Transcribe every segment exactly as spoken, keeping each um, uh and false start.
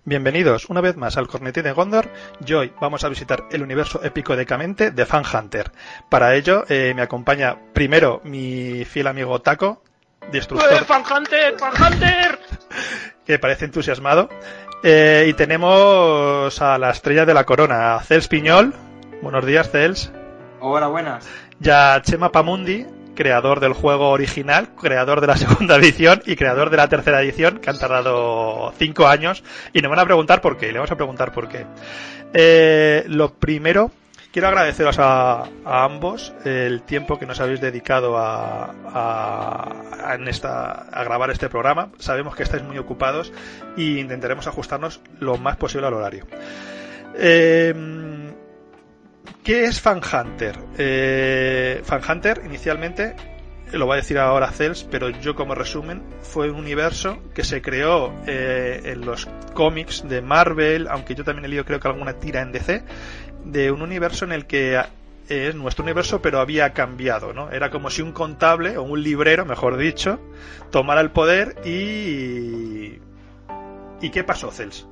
Bienvenidos una vez más al Cornetín de Gondor y hoy vamos a visitar el universo épico de Camente de Fan Hunter. Para ello eh, me acompaña primero mi fiel amigo Taco, destructor... ¡Eh, Fan Hunter! ¡Fan Hunter! Que parece entusiasmado. Eh, y tenemos a la estrella de la corona, a Cels Piñol. Buenos días, Cels. Hola, buenas. Y a Chema Pamundi, creador del juego original, creador de la segunda edición y creador de la tercera edición, que han tardado cinco años, y nos van a preguntar por qué, le vamos a preguntar por qué. Eh, lo primero, quiero agradeceros a, a ambos el tiempo que nos habéis dedicado a, a, a, en esta, a grabar este programa. Sabemos que estáis muy ocupados e intentaremos ajustarnos lo más posible al horario. Eh, ¿Qué es Fan Hunter? Eh, Fan Hunter inicialmente, lo va a decir ahora Cels, pero yo como resumen, fue un universo que se creó eh, en los cómics de Marvel, aunque yo también he leído creo que alguna tira en D C, de un universo en el que es nuestro universo pero había cambiado, ¿no? Era como si un contable o un librero, mejor dicho, tomara el poder y... ¿Y qué pasó, Cels?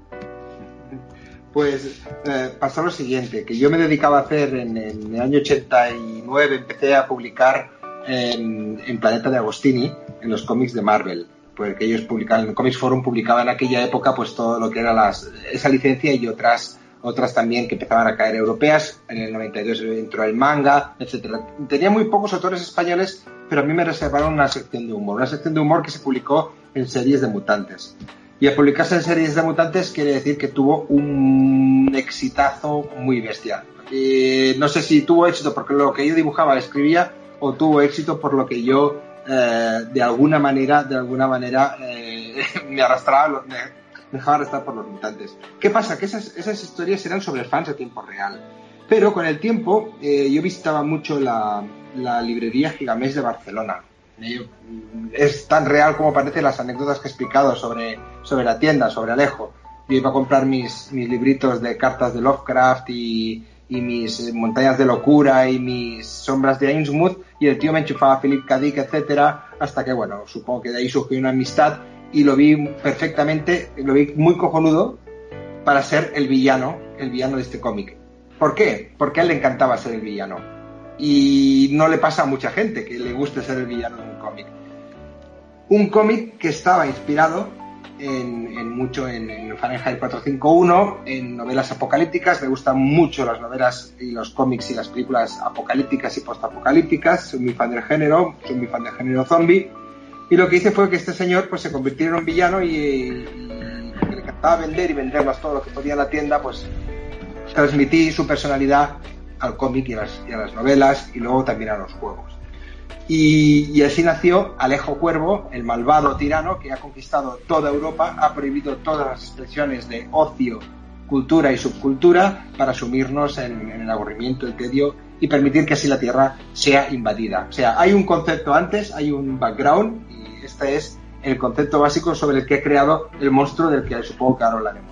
Pues eh, pasó lo siguiente, que yo me dedicaba a hacer en, en el año ochenta y nueve, empecé a publicar en, en Planeta de Agostini, en los cómics de Marvel, porque ellos publicaban, en Comics Forum publicaban en aquella época pues todo lo que era las, esa licencia y otras otras también que empezaban a caer europeas. En el noventa y dos entró el manga, etcétera. Tenía muy pocos autores españoles, pero a mí me reservaron una sección de humor, una sección de humor que se publicó en series de mutantes. Y al publicarse en series de mutantes quiere decir que tuvo un exitazo muy bestial. Eh, no sé si tuvo éxito porque lo que yo dibujaba, escribía, o tuvo éxito por lo que yo eh, de alguna manera, de alguna manera eh, me arrastraba, me dejaba arrastrar por los mutantes. ¿Qué pasa? Que esas, esas historias eran sobre fans a tiempo real. Pero con el tiempo eh, yo visitaba mucho la, la librería Gigamés de Barcelona. Es tan real como parece las anécdotas que he explicado sobre, sobre la tienda, sobre Alejo. Yo iba a comprar mis, mis libritos de cartas de Lovecraft y, y mis montañas de locura y mis sombras de Innsmouth, y el tío me enchufaba Philip K. Dick, etcétera, hasta que, bueno, supongo que de ahí surgió una amistad y lo vi perfectamente, lo vi muy cojonudo para ser el villano, el villano de este cómic. ¿Por qué? Porque a él le encantaba ser el villano. Y no le pasa a mucha gente que le guste ser el villano de un cómic. Un cómic que estaba inspirado en, en mucho en, en Fahrenheit cuatrocientos cincuenta y uno, en novelas apocalípticas. Me gustan mucho las novelas y los cómics y las películas apocalípticas y postapocalípticas. Soy muy fan del género, soy muy fan del género zombie. Y lo que hice fue que este señor pues se convirtiera en un villano y, y le encantaba vender y venderlas todo lo que podía en la tienda, pues transmití su personalidad al cómic y a, las, y a las novelas y luego también a los juegos. Y, y así nació Alejo Cuervo, el malvado tirano que ha conquistado toda Europa, ha prohibido todas las expresiones de ocio, cultura y subcultura para sumirnos en, en el aburrimiento, el tedio y permitir que así la Tierra sea invadida. O sea, hay un concepto antes, hay un background y este es el concepto básico sobre el que he creado el monstruo del que supongo que ahora hablaremos.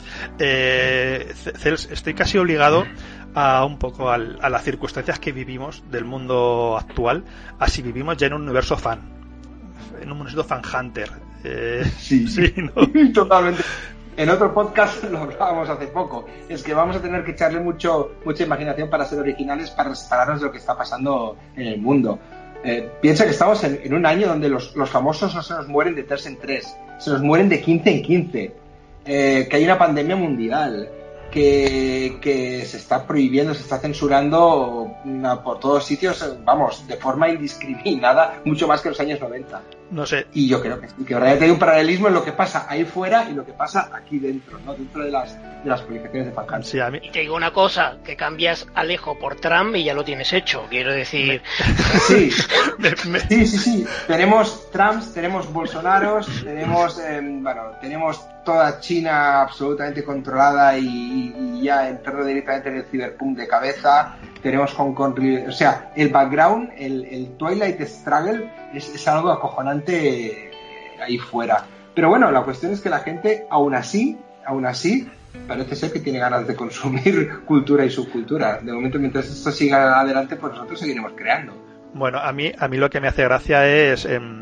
Eh, Cels, estoy casi obligado a un poco al, a las circunstancias que vivimos del mundo actual, así vivimos ya en un universo fan, en un universo fan hunter. Eh, sí, sí, ¿no? Totalmente. En otro podcast lo hablábamos hace poco, es que vamos a tener que echarle mucho mucha imaginación para ser originales, para separarnos de lo que está pasando en el mundo. Eh, piensa que estamos en, en un año donde los, los famosos no se nos mueren de tres en tres, se nos mueren de quince en quince, eh, que hay una pandemia mundial, que, que se está prohibiendo, se está censurando por todos sitios, vamos, de forma indiscriminada, mucho más que en los años noventa. No sé. Y yo creo que sí, que realmente hay un paralelismo en lo que pasa ahí fuera y lo que pasa aquí dentro, ¿no? Dentro de las, de las publicaciones de Fan Hunter. Sí, a mí... Y te digo una cosa, que cambias Alejo por Trump y ya lo tienes hecho, quiero decir... Sí, sí, sí, sí. Tenemos Trumps, tenemos Bolsonaros, tenemos, eh, bueno, tenemos toda China absolutamente controlada y, y ya entrando directamente en el ciberpunk de cabeza. Tenemos Hong Kong, o sea, el background, el, el Twilight Struggle es, es algo acojonante ahí fuera. Pero bueno, la cuestión es que la gente, aún así, aún así, parece ser que tiene ganas de consumir cultura y subcultura. De momento, mientras esto siga adelante, pues nosotros seguiremos creando. Bueno, a mí, a mí lo que me hace gracia es... Eh,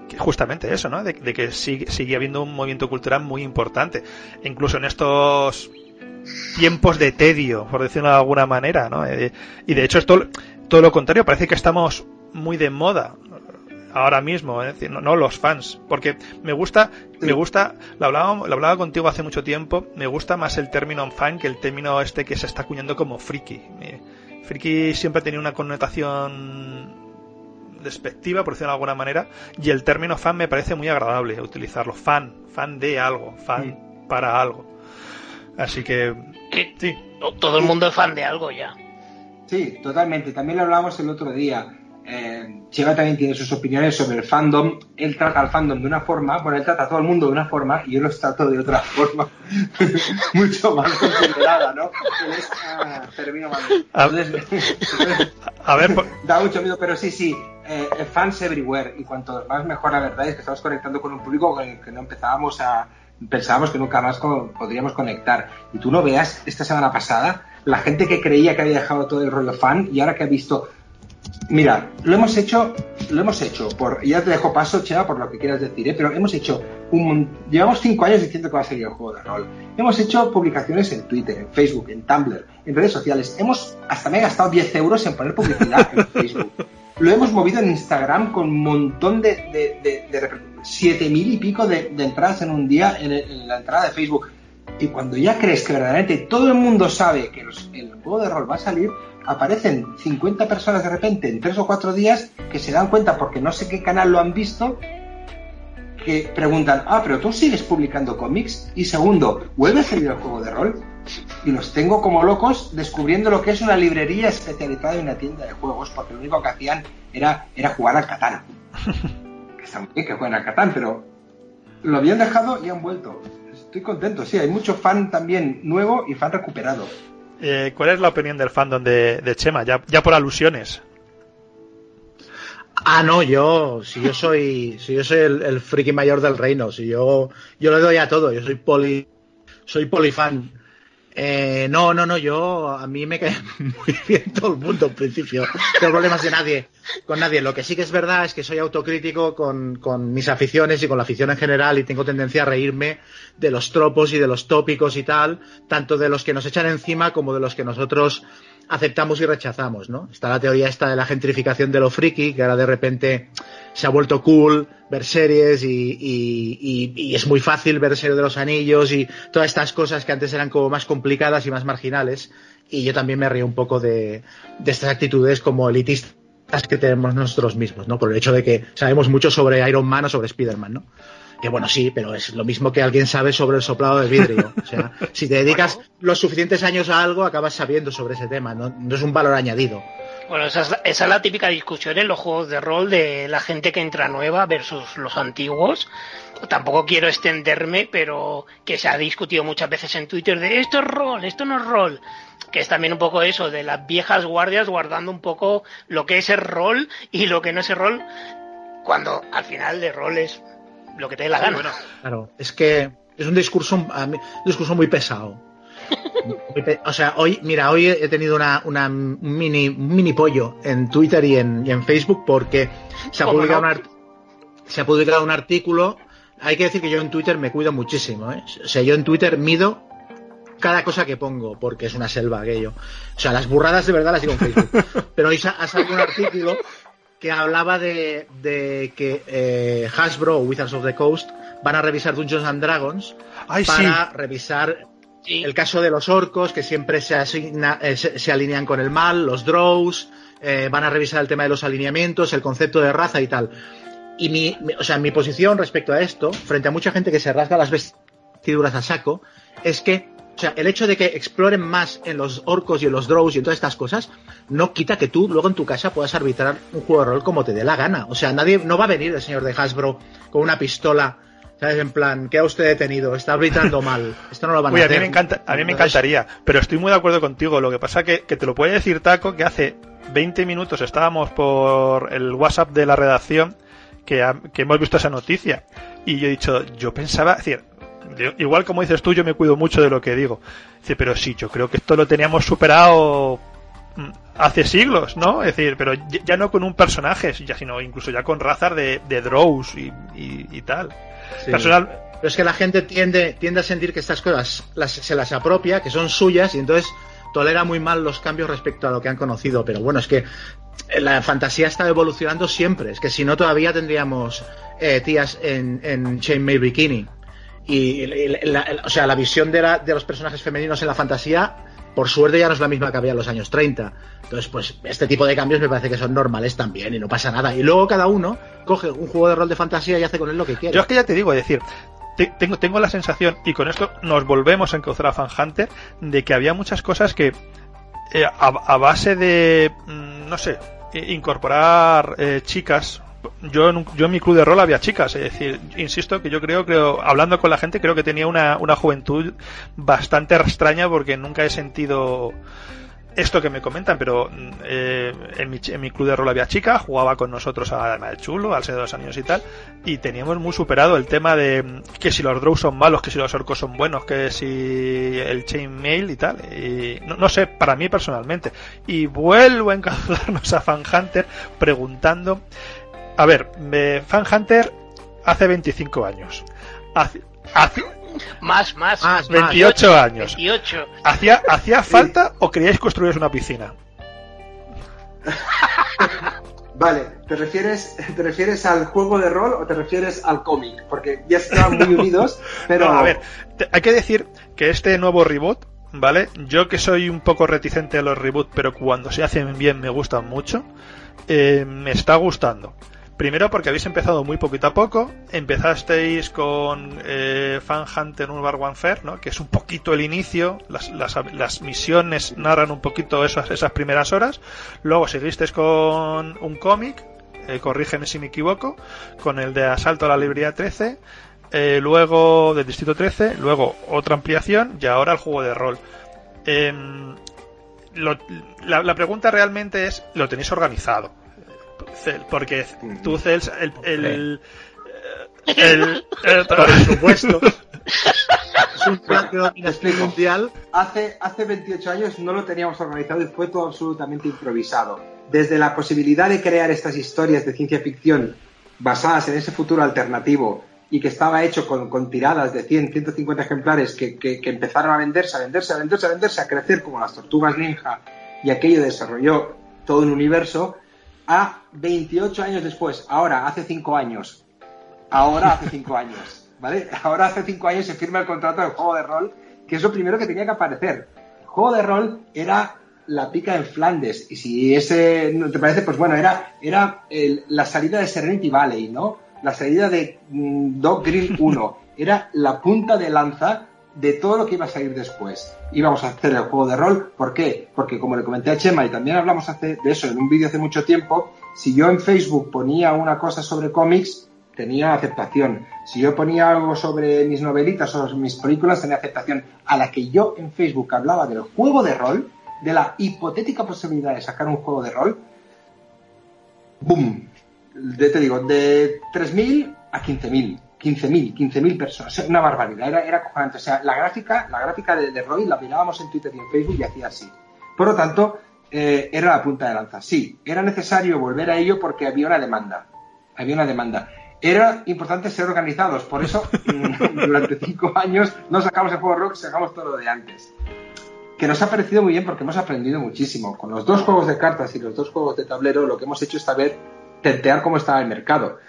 que justamente eso, ¿no? De, de que sigue, sigue habiendo un movimiento cultural muy importante. Incluso en estos tiempos de tedio, por decirlo de alguna manera, ¿no? Eh, y de hecho es todo, todo lo contrario, parece que estamos muy de moda ahora mismo, es decir, no, no los fans, porque me gusta, sí. me gusta, lo hablaba, lo hablaba contigo hace mucho tiempo, me gusta más el término fan que el término este que se está acuñando como friki. Friki siempre ha tenido una connotación despectiva, por decirlo de alguna manera, y el término fan me parece muy agradable utilizarlo, fan, fan de algo, fan sí. para algo. Así que, que sí. Todo el mundo es fan de algo ya. Sí, totalmente. También lo hablábamos el otro día. Eh, Chema también tiene sus opiniones sobre el fandom. Él trata al fandom de una forma, bueno, él trata a todo el mundo de una forma y yo los trato de otra forma mucho más considerada, ¿no? Él es, ah, termino mal. Entonces, a ver, por... da mucho miedo, pero sí, sí, eh, fans everywhere, y cuanto más mejor. La verdad es que estamos conectando con un público con el que no empezábamos a pensábamos que nunca más con, podríamos conectar. Y tú no veas esta semana pasada la gente que creía que había dejado todo el rollo fan y ahora que ha visto. Mira, lo hemos hecho, lo hemos hecho por, ya te dejo paso, Chema, por lo que quieras decir, ¿eh? Pero hemos hecho un, llevamos cinco años diciendo que va a salir el juego de rol. Hemos hecho publicaciones en Twitter, en Facebook, en Tumblr, en redes sociales. Hemos, hasta me he gastado diez euros en poner publicidad en Facebook. Lo hemos movido en Instagram con un montón de, de, de, de siete mil y pico de, de entradas en un día en, el, en la entrada de Facebook. Y cuando ya crees que verdaderamente todo el mundo sabe que los, el juego de rol va a salir, aparecen cincuenta personas de repente en tres o cuatro días que se dan cuenta, porque no sé qué canal lo han visto, que preguntan, ah, pero tú sigues publicando cómics. Y segundo, ¿vuelve a salir el juego de rol? Y los tengo como locos descubriendo lo que es una librería especializada en una tienda de juegos, porque lo único que hacían era, era jugar al Catán. Que está muy bien que jueguen al Catán, pero lo habían dejado y han vuelto. Estoy contento, sí, hay mucho fan también nuevo y fan recuperado. Eh, ¿Cuál es la opinión del fandom de, de Chema? Ya, ya por alusiones. Ah, no, yo, si yo soy, si yo soy el, el friki mayor del reino, si yo, yo le doy a todo, yo soy poli, soy polifan. Eh, no, no, no, yo, a mí me cae muy bien todo el mundo en principio, no tengo problemas de nadie, con nadie. Lo que sí que es verdad es que soy autocrítico con, con mis aficiones y con la afición en general, y tengo tendencia a reírme de los tropos y de los tópicos y tal, tanto de los que nos echan encima como de los que nosotros aceptamos y rechazamos, ¿no? Está la teoría esta de la gentrificación de lo friki, que ahora de repente se ha vuelto cool ver series y, y, y, y es muy fácil ver Señor de los Anillos y todas estas cosas que antes eran como más complicadas y más marginales, y yo también me río un poco de, de estas actitudes como elitistas que tenemos nosotros mismos, ¿no? Por el hecho de que sabemos mucho sobre Iron Man o sobre Spider-Man, ¿no? Que bueno, sí, pero es lo mismo que alguien sabe sobre el soplado de vidrio. O sea, si te dedicas bueno. los suficientes años a algo, acabas sabiendo sobre ese tema, no, no es un valor añadido. Bueno, esa es, la, esa es la típica discusión en los juegos de rol de la gente que entra nueva versus los antiguos. Tampoco quiero extenderme, pero que se ha discutido muchas veces en Twitter de esto es rol, esto no es rol. Que es también un poco eso, de las viejas guardias guardando un poco lo que es el rol y lo que no es el rol, cuando al final de rol es lo que te dé la gana. Bueno, claro, es que es un discurso, a mí, un discurso muy pesado. Muy pe- o sea, hoy, mira, hoy he tenido una, una un mini, un mini pollo en Twitter y en, y en Facebook porque se ha publicado, no? un art- se ha publicado un artículo. Hay que decir que yo en Twitter me cuido muchísimo, ¿eh? O sea, yo en Twitter mido cada cosa que pongo, porque es una selva aquello. O sea, las burradas de verdad las digo en Facebook. Pero hoy ha salido un artículo que hablaba de, de que eh, Hasbro o Wizards of the Coast van a revisar Dungeons and Dragons Ay, para sí. revisar sí. el caso de los orcos, que siempre se, asigna, eh, se, se alinean con el mal, los drows, eh, van a revisar el tema de los alineamientos, el concepto de raza y tal. Y mi, mi, o sea, mi posición respecto a esto, frente a mucha gente que se rasga las vestiduras a saco, es que o sea, el hecho de que exploren más en los orcos y en los drows y en todas estas cosas no quita que tú luego en tu casa puedas arbitrar un juego de rol como te dé la gana. O sea, nadie no va a venir el señor de Hasbro con una pistola, ¿sabes? En plan, ¿qué ha usted detenido? Está arbitrando mal. Esto no lo van Uy, a a hacer. Mí me encanta, a mí me encantaría, pero estoy muy de acuerdo contigo. Lo que pasa que, que te lo puede decir Taco, que hace veinte minutos estábamos por el WhatsApp de la redacción que, ha, que hemos visto esa noticia y yo he dicho, yo pensaba, es decir, igual como dices tú, yo me cuido mucho de lo que digo. Dice, pero sí, yo creo que esto lo teníamos superado hace siglos, ¿no? Es decir, pero ya no con un personaje, ya sino incluso ya con razas de, de drows y, y, y tal. Sí. Personal... Pero es que la gente tiende, tiende a sentir que estas cosas las, se las apropia, que son suyas, y entonces tolera muy mal los cambios respecto a lo que han conocido. Pero bueno, es que la fantasía está evolucionando siempre. Es que si no, todavía tendríamos eh, tías en, en chainmail bikini. Y, y la, la, o sea, la visión de, la, de los personajes femeninos en la fantasía, por suerte, ya no es la misma que había en los años treinta. Entonces, pues, este tipo de cambios me parece que son normales también y no pasa nada. Y luego cada uno coge un juego de rol de fantasía y hace con él lo que quiere. Yo es que ya te digo, es decir, te, tengo, tengo la sensación, y con esto nos volvemos a encauzar a Fan Hunter, de que había muchas cosas que, eh, a, a base de, no sé, incorporar eh, chicas. Yo en, un, yo en mi club de rol había chicas, es decir, insisto que yo creo, creo hablando con la gente, creo que tenía una, una juventud bastante extraña, porque nunca he sentido esto que me comentan, pero eh, en, mi, en mi club de rol había chicas, jugaba con nosotros a Alma del Chulo, al Señor de los Anillos y tal, y teníamos muy superado el tema de que si los drows son malos, que si los orcos son buenos, que si el chainmail y tal, y no, no sé, para mí personalmente. Y vuelvo a encauzarnos a Fan Hunter preguntando. A ver, eh, Fan Hunter hace veinticinco años. Hace, hace más, más, más, veintiocho años. veintiocho. ¿Hacía, ¿hacía falta sí. o queríais construir una piscina? Vale, ¿te refieres, ¿te refieres al juego de rol o te refieres al cómic? Porque ya estaban muy unidos, pero... No, a ver, te, hay que decir que este nuevo reboot, ¿vale? Yo que soy un poco reticente a los reboots, pero cuando se hacen bien me gustan mucho, eh, me está gustando. Primero porque habéis empezado muy poquito a poco, empezasteis con eh, Fan Hunter Urban Warfare, ¿no? Que es un poquito el inicio, las, las, las misiones narran un poquito esas, esas primeras horas, luego seguisteis con un cómic, eh, corrígeme si me equivoco, con el de Asalto a la Librería trece, eh, luego del Distrito trece, luego otra ampliación y ahora el juego de rol. Eh, lo, la, la pregunta realmente es, ¿lo tenéis organizado? Porque tú, Cels, el, el, el, el, el por supuesto, es un plan de dominación mundial. Hace, hace veintiocho años no lo teníamos organizado y fue todo absolutamente improvisado. Desde la posibilidad de crear estas historias de ciencia ficción basadas en ese futuro alternativo y que estaba hecho con, con tiradas de cien, ciento cincuenta ejemplares que, que, que empezaron a venderse, a venderse, a venderse, a venderse, a crecer como las tortugas ninja, y aquello desarrolló todo un universo. A veintiocho años después, ahora hace cinco años, ahora hace cinco años, ¿vale? Ahora hace cinco años se firma el contrato del juego de rol, que es lo primero que tenía que aparecer. El juego de rol era la pica en Flandes, y si ese no te parece, pues bueno, era, era el, la salida de Serenity Valley, ¿no? La salida de mm, Dog Grill uno, era la punta de lanza de todo lo que iba a salir después. Íbamos a hacer el juego de rol. ¿Por qué? Porque como le comenté a Chema, y también hablamos hace, de eso en un vídeo hace mucho tiempo, si yo en Facebook ponía una cosa sobre cómics, tenía aceptación. Si yo ponía algo sobre mis novelitas o mis películas, tenía aceptación. A la que yo en Facebook hablaba del juego de rol, de la hipotética posibilidad de sacar un juego de rol, ¡boom! De, te digo, de tres mil a quince mil. quince mil, quince mil personas, una barbaridad, era, era acojonante. O sea, la gráfica, la gráfica de, de Roy la mirábamos en Twitter y en Facebook y hacía así. Por lo tanto, eh, era la punta de lanza. Sí, era necesario volver a ello porque había una demanda. Había una demanda. Era importante ser organizados, por eso durante cinco años no sacamos el juego de rock, sacamos todo lo de antes. Que nos ha parecido muy bien porque hemos aprendido muchísimo. Con los dos juegos de cartas y los dos juegos de tablero, lo que hemos hecho esta vez, tentear cómo estaba el mercado.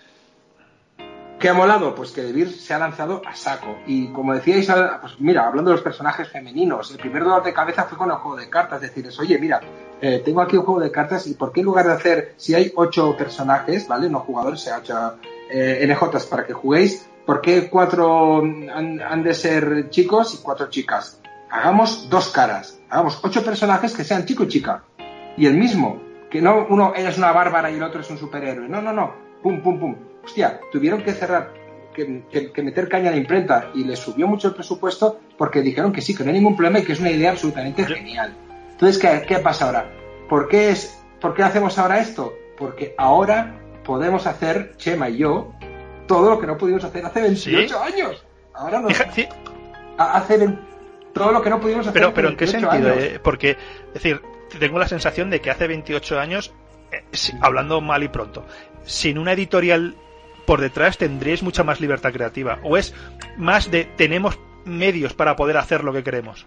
¿Qué ha molado? Pues que The Beer se ha lanzado a saco. Y como decíais, pues mira, hablando de los personajes femeninos, el primer dolor de cabeza fue con el juego de cartas. Decirles, oye, mira, eh, tengo aquí un juego de cartas y ¿por qué en lugar de hacer, si hay ocho personajes, ¿vale? No jugadores, sea ocho eh, N Js para que juguéis, ¿por qué cuatro han, han de ser chicos y cuatro chicas? Hagamos dos caras. Hagamos ocho personajes que sean chico y chica. Y el mismo. Que no uno ella es una bárbara y el otro es un superhéroe. No, no, no. Pum, pum, pum. Hostia, tuvieron que cerrar, que, que, que meter caña a la imprenta y les subió mucho el presupuesto porque dijeron que sí, que no hay ningún problema y que es una idea absolutamente genial. Entonces, ¿qué, qué pasa ahora? ¿Por qué, es, ¿Por qué hacemos ahora esto? Porque ahora podemos hacer, Chema y yo, todo lo que no pudimos hacer hace veintiocho ¿Sí? años. Ahora no. Sí. Hace veinte, todo lo que no pudimos hacer pero, hace pero ¿en qué sentido? Eh? Porque, es decir, tengo la sensación de que hace veintiocho años, eh, hablando mal y pronto, sin una editorial por detrás tendréis mucha más libertad creativa, o es más de tenemos medios para poder hacer lo que queremos.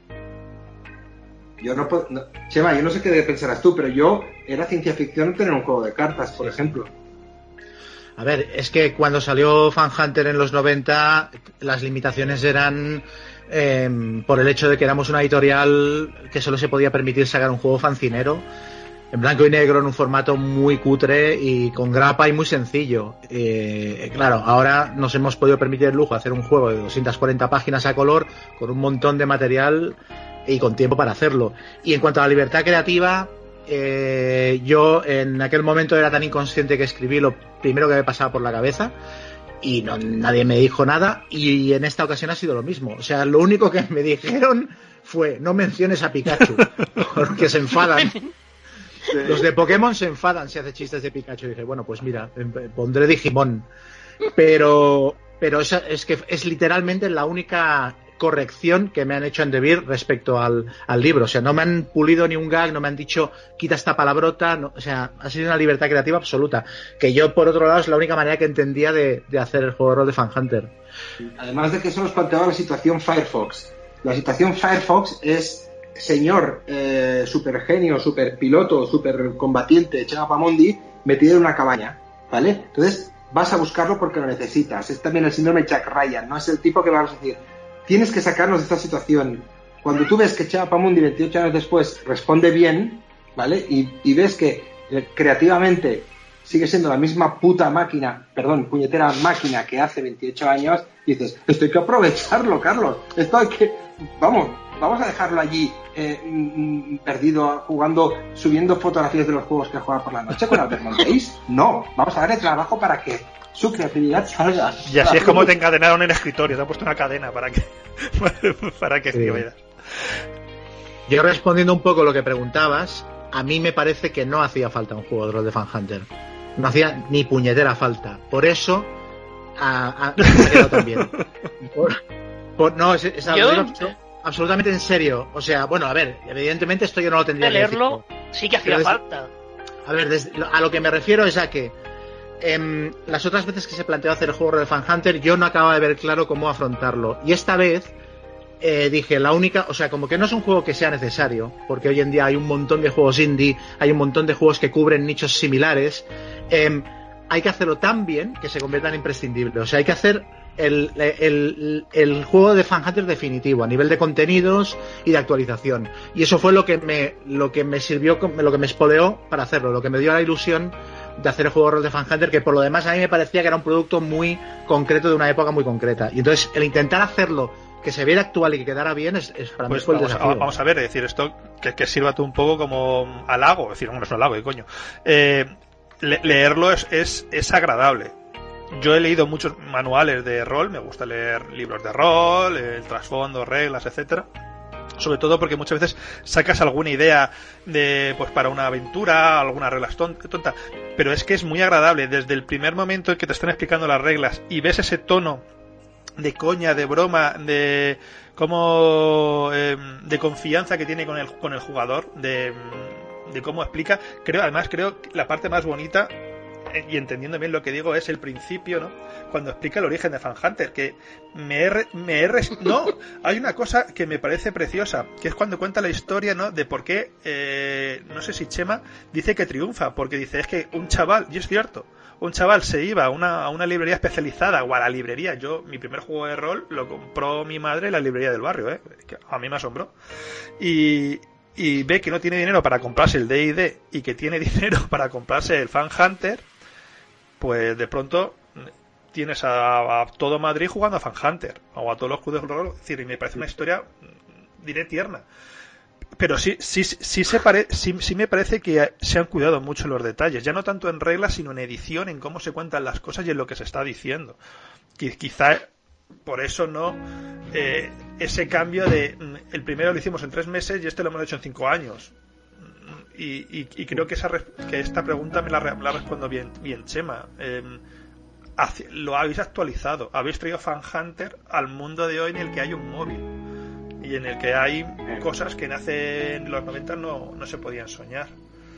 Yo no puedo, no, Chema, yo no sé qué pensarás tú, pero yo era ciencia ficción tener un juego de cartas, por ejemplo. A ver, es que cuando salió Fan Hunter en los noventa, las limitaciones eran eh, por el hecho de que éramos una editorial que solo se podía permitir sacar un juego fancinero, en blanco y negro, en un formato muy cutre y con grapa y muy sencillo. Eh, claro, ahora nos hemos podido permitir el lujo de hacer un juego de doscientas cuarenta páginas a color, con un montón de material y con tiempo para hacerlo. Y en cuanto a la libertad creativa, eh, yo en aquel momento era tan inconsciente que escribí lo primero que me pasaba por la cabeza y no, nadie me dijo nada, y en esta ocasión ha sido lo mismo. O sea, lo único que me dijeron fue: no menciones a Pikachu, porque se enfadan. Los de Pokémon se enfadan si hace chistes de Pikachu. Y dije, bueno, pues mira, pondré Digimon. Pero, pero es, es que es literalmente la única corrección que me han hecho en Devir respecto al, al libro. O sea, no me han pulido ni un gag, no me han dicho quita esta palabrota, no, o sea, ha sido una libertad creativa absoluta, que yo por otro lado es la única manera que entendía de, de hacer el juego de rol de Fan Hunter. Además de que eso nos planteaba la situación Firefox. La situación Firefox es señor eh, super genio, super piloto, super combatiente Chema Pamondi metido en una cabaña, ¿vale? Entonces vas a buscarlo porque lo necesitas. Es también el síndrome Jack Ryan, ¿no? Es el tipo que vas a decir: tienes que sacarnos de esta situación. Cuando tú ves que Chema Pamondi veintiocho años después responde bien, ¿vale? Y, y ves que eh, creativamente sigue siendo la misma puta máquina, perdón, puñetera máquina que hace veintiocho años, dices, esto hay que aprovecharlo, Carlos. Esto hay que... Vamos, vamos a dejarlo allí eh, mm, perdido, jugando, subiendo fotografías de los juegos que juega por la noche con Albert Monteis. No, vamos a darle trabajo para que su creatividad salga. Y así es como te encadenaron en el escritorio, te han puesto una cadena para que para que escribieras. Yo, respondiendo un poco lo que preguntabas, a mí me parece que no hacía falta un juego de rol de Fan Hunter. No hacía ni puñetera falta. Por eso a, a, me ha quedado también. Por, por, no, es, es algo abs- absolutamente en serio. O sea, bueno, a ver, evidentemente esto yo no lo tendría que leerlo, sí que hacía desde, falta. A ver, desde, a lo que me refiero es a que Eh, las otras veces que se planteó hacer el juego de Fan Hunter, yo no acababa de ver claro cómo afrontarlo. Y esta vez eh, dije, la única, o sea, como que no es un juego que sea necesario, porque hoy en día hay un montón de juegos indie, hay un montón de juegos que cubren nichos similares. Eh, hay que hacerlo tan bien que se convierta en imprescindible. O sea, hay que hacer el, el, el juego de Fan Hunter definitivo a nivel de contenidos y de actualización. Y eso fue lo que me, lo que me sirvió, lo que me espoleó para hacerlo, lo que me dio la ilusión de hacer el juego de rol de Fan Hunter, que por lo demás a mí me parecía que era un producto muy concreto de una época muy concreta. Y entonces el intentar hacerlo que se viera actual y que quedara bien es, es para pues mí fue el vamos, desafío. A, vamos a ver, es decir, esto que, que sirva tú un poco como halago, es decir, no es un halago, ¿qué coño? Eh, le, leerlo es, es, es agradable. Yo he leído muchos manuales de rol, me gusta leer libros de rol, el trasfondo, reglas, etcétera. Sobre todo porque muchas veces sacas alguna idea de, pues, para una aventura, alguna regla tonta, pero es que es muy agradable desde el primer momento en que te están explicando las reglas y ves ese tono de coña, de broma, de cómo eh, de confianza que tiene con el con el jugador, de, de cómo explica. Creo, además creo que la parte más bonita, y entendiendo bien lo que digo, es el principio, ¿no? Cuando explica el origen de Fan Hunter, que me he, me he res... no, hay una cosa que me parece preciosa, que es cuando cuenta la historia, ¿no? De por qué, eh, no sé si Chema dice que triunfa, porque dice, es que un chaval, y es cierto, un chaval se iba a una, a una librería especializada o a la librería. Yo, mi primer juego de rol lo compró mi madre en la librería del barrio, ¿eh? Que a mí me asombró. Y... y ve que no tiene dinero para comprarse el D y D y que tiene dinero para comprarse el Fan Hunter, pues de pronto tienes a, a todo Madrid jugando a Fan Hunter o a todos los clubes de rol. Es decir, y me parece una historia, diré, tierna. Pero sí, sí, sí, se pare, sí, sí me parece que se han cuidado mucho los detalles, ya no tanto en reglas, sino en edición, en cómo se cuentan las cosas y en lo que se está diciendo. Quizá por eso no eh, ese cambio de el primero lo hicimos en tres meses y este lo hemos hecho en cinco años. Y, y, y creo que esa que esta pregunta me la, me la respondo bien, bien Chema. Eh, lo habéis actualizado, habéis traído Fan Hunter al mundo de hoy en el que hay un móvil, y en el que hay cosas que en hace en los noventa no, no se podían soñar.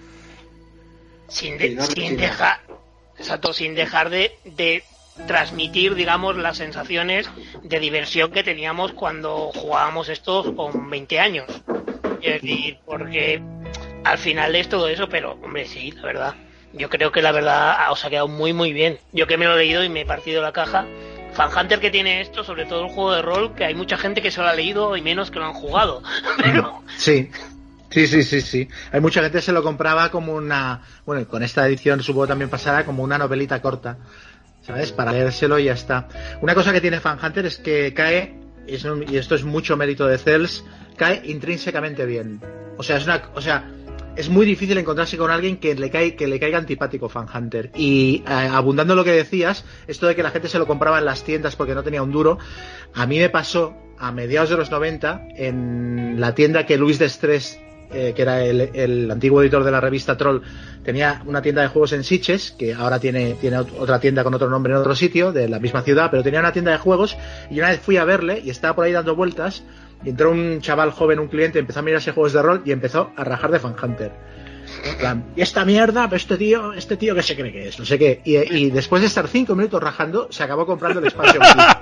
Sin, de, sin dejar, exacto, sin dejar de, de transmitir, digamos, las sensaciones de diversión que teníamos cuando jugábamos estos con veinte años. Es decir, porque al final es todo eso, pero hombre, sí, la verdad. Yo creo que la verdad os ha quedado muy muy bien. Yo que me lo he leído y me he partido la caja. Fan Hunter que tiene esto, sobre todo el juego de rol, que hay mucha gente que se lo ha leído y menos que lo han jugado. Pero... Sí. Sí, sí, sí, sí. Hay mucha gente que se lo compraba como una... Bueno, con esta edición supongo también pasará como una novelita corta, ¿sabes? Para leérselo y ya está. Una cosa que tiene Fan Hunter es que cae, y esto es mucho mérito de Cels, cae intrínsecamente bien. O sea, es una... O sea, es muy difícil encontrarse con alguien que le cae, que le caiga antipático Fan Hunter. Y eh, abundando lo que decías, esto de que la gente se lo compraba en las tiendas porque no tenía un duro, a mí me pasó a mediados de los noventa en la tienda que Luis Destrés, Eh, que era el, el antiguo editor de la revista Troll, tenía una tienda de juegos en Sitges, que ahora tiene, tiene otra tienda con otro nombre en otro sitio de la misma ciudad, pero tenía una tienda de juegos, y una vez fui a verle y estaba por ahí dando vueltas y entró un chaval joven, un cliente, empezó a mirarse juegos de rol y empezó a rajar de Fan Hunter. En plan, y esta mierda, este tío, este tío que se cree que es, no sé qué. Y, y después de estar cinco minutos rajando, se acabó comprando el Expansion Kit.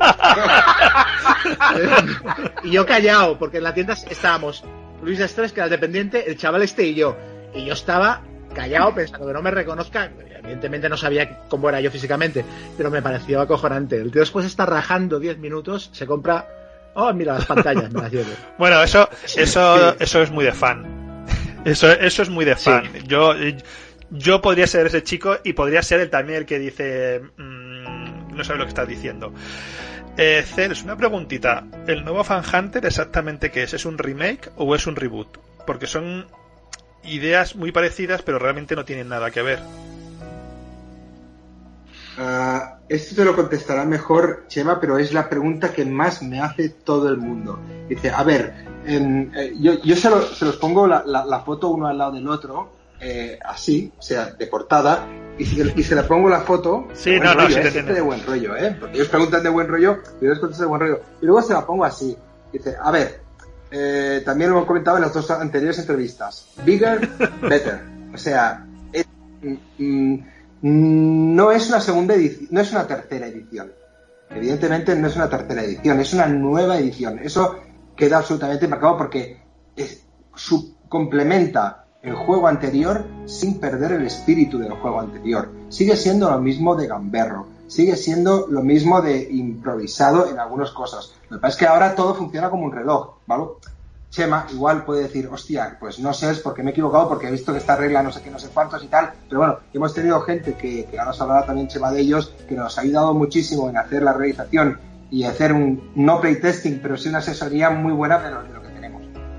Y yo callado, porque en la tienda estábamos Luis Estrés, que era el dependiente, el chaval este y yo. Y yo estaba callado pensando que no me reconozca. Evidentemente no sabía cómo era yo físicamente, pero me pareció acojonante. El tío después está rajando diez minutos, se compra... Oh, mira las pantallas, me las llevo. Bueno, eso, eso, sí. Eso es muy de fan. Eso, eso es muy de fan. Sí. Yo, yo podría ser ese chico y podría ser el, también el que dice mmm, no sabe lo que estás diciendo. Eh, Cels, una preguntita. ¿El nuevo Fan Hunter exactamente qué es? ¿Es un remake o es un reboot? Porque son ideas muy parecidas, pero realmente no tienen nada que ver. Uh, esto te lo contestará mejor Chema, pero es la pregunta que más me hace todo el mundo. Dice, a ver, eh, eh, yo, yo se, lo, se los pongo la, la, la foto uno al lado del otro, eh, así, o sea, de portada, y, si, y se la pongo la foto sí, de no, buen no, rollo, sí eh, te siempre de buen rollo, ¿eh? Porque ellos preguntan de buen rollo, y yo les contesto de buen rollo. Y luego se la pongo así. Dice, a ver, eh, también lo hemos comentado en las dos anteriores entrevistas. Bigger, better. O sea, es... Mm, no es una segunda edición, no es una tercera edición. Evidentemente no es una tercera edición, es una nueva edición. Eso queda absolutamente marcado porque es, su, complementa el juego anterior sin perder el espíritu del juego anterior. Sigue siendo lo mismo de gamberro, sigue siendo lo mismo de improvisado en algunas cosas. Lo que pasa es que ahora todo funciona como un reloj, ¿vale? Chema igual puede decir, hostia, pues no sé, es porque me he equivocado, porque he visto que esta regla no sé qué, no sé cuántos y tal, pero bueno, hemos tenido gente que, que ahora nos hablará también Chema de ellos, que nos ha ayudado muchísimo en hacer la realización y hacer un, no playtesting, pero sí una asesoría muy buena de lo, de lo que tenemos.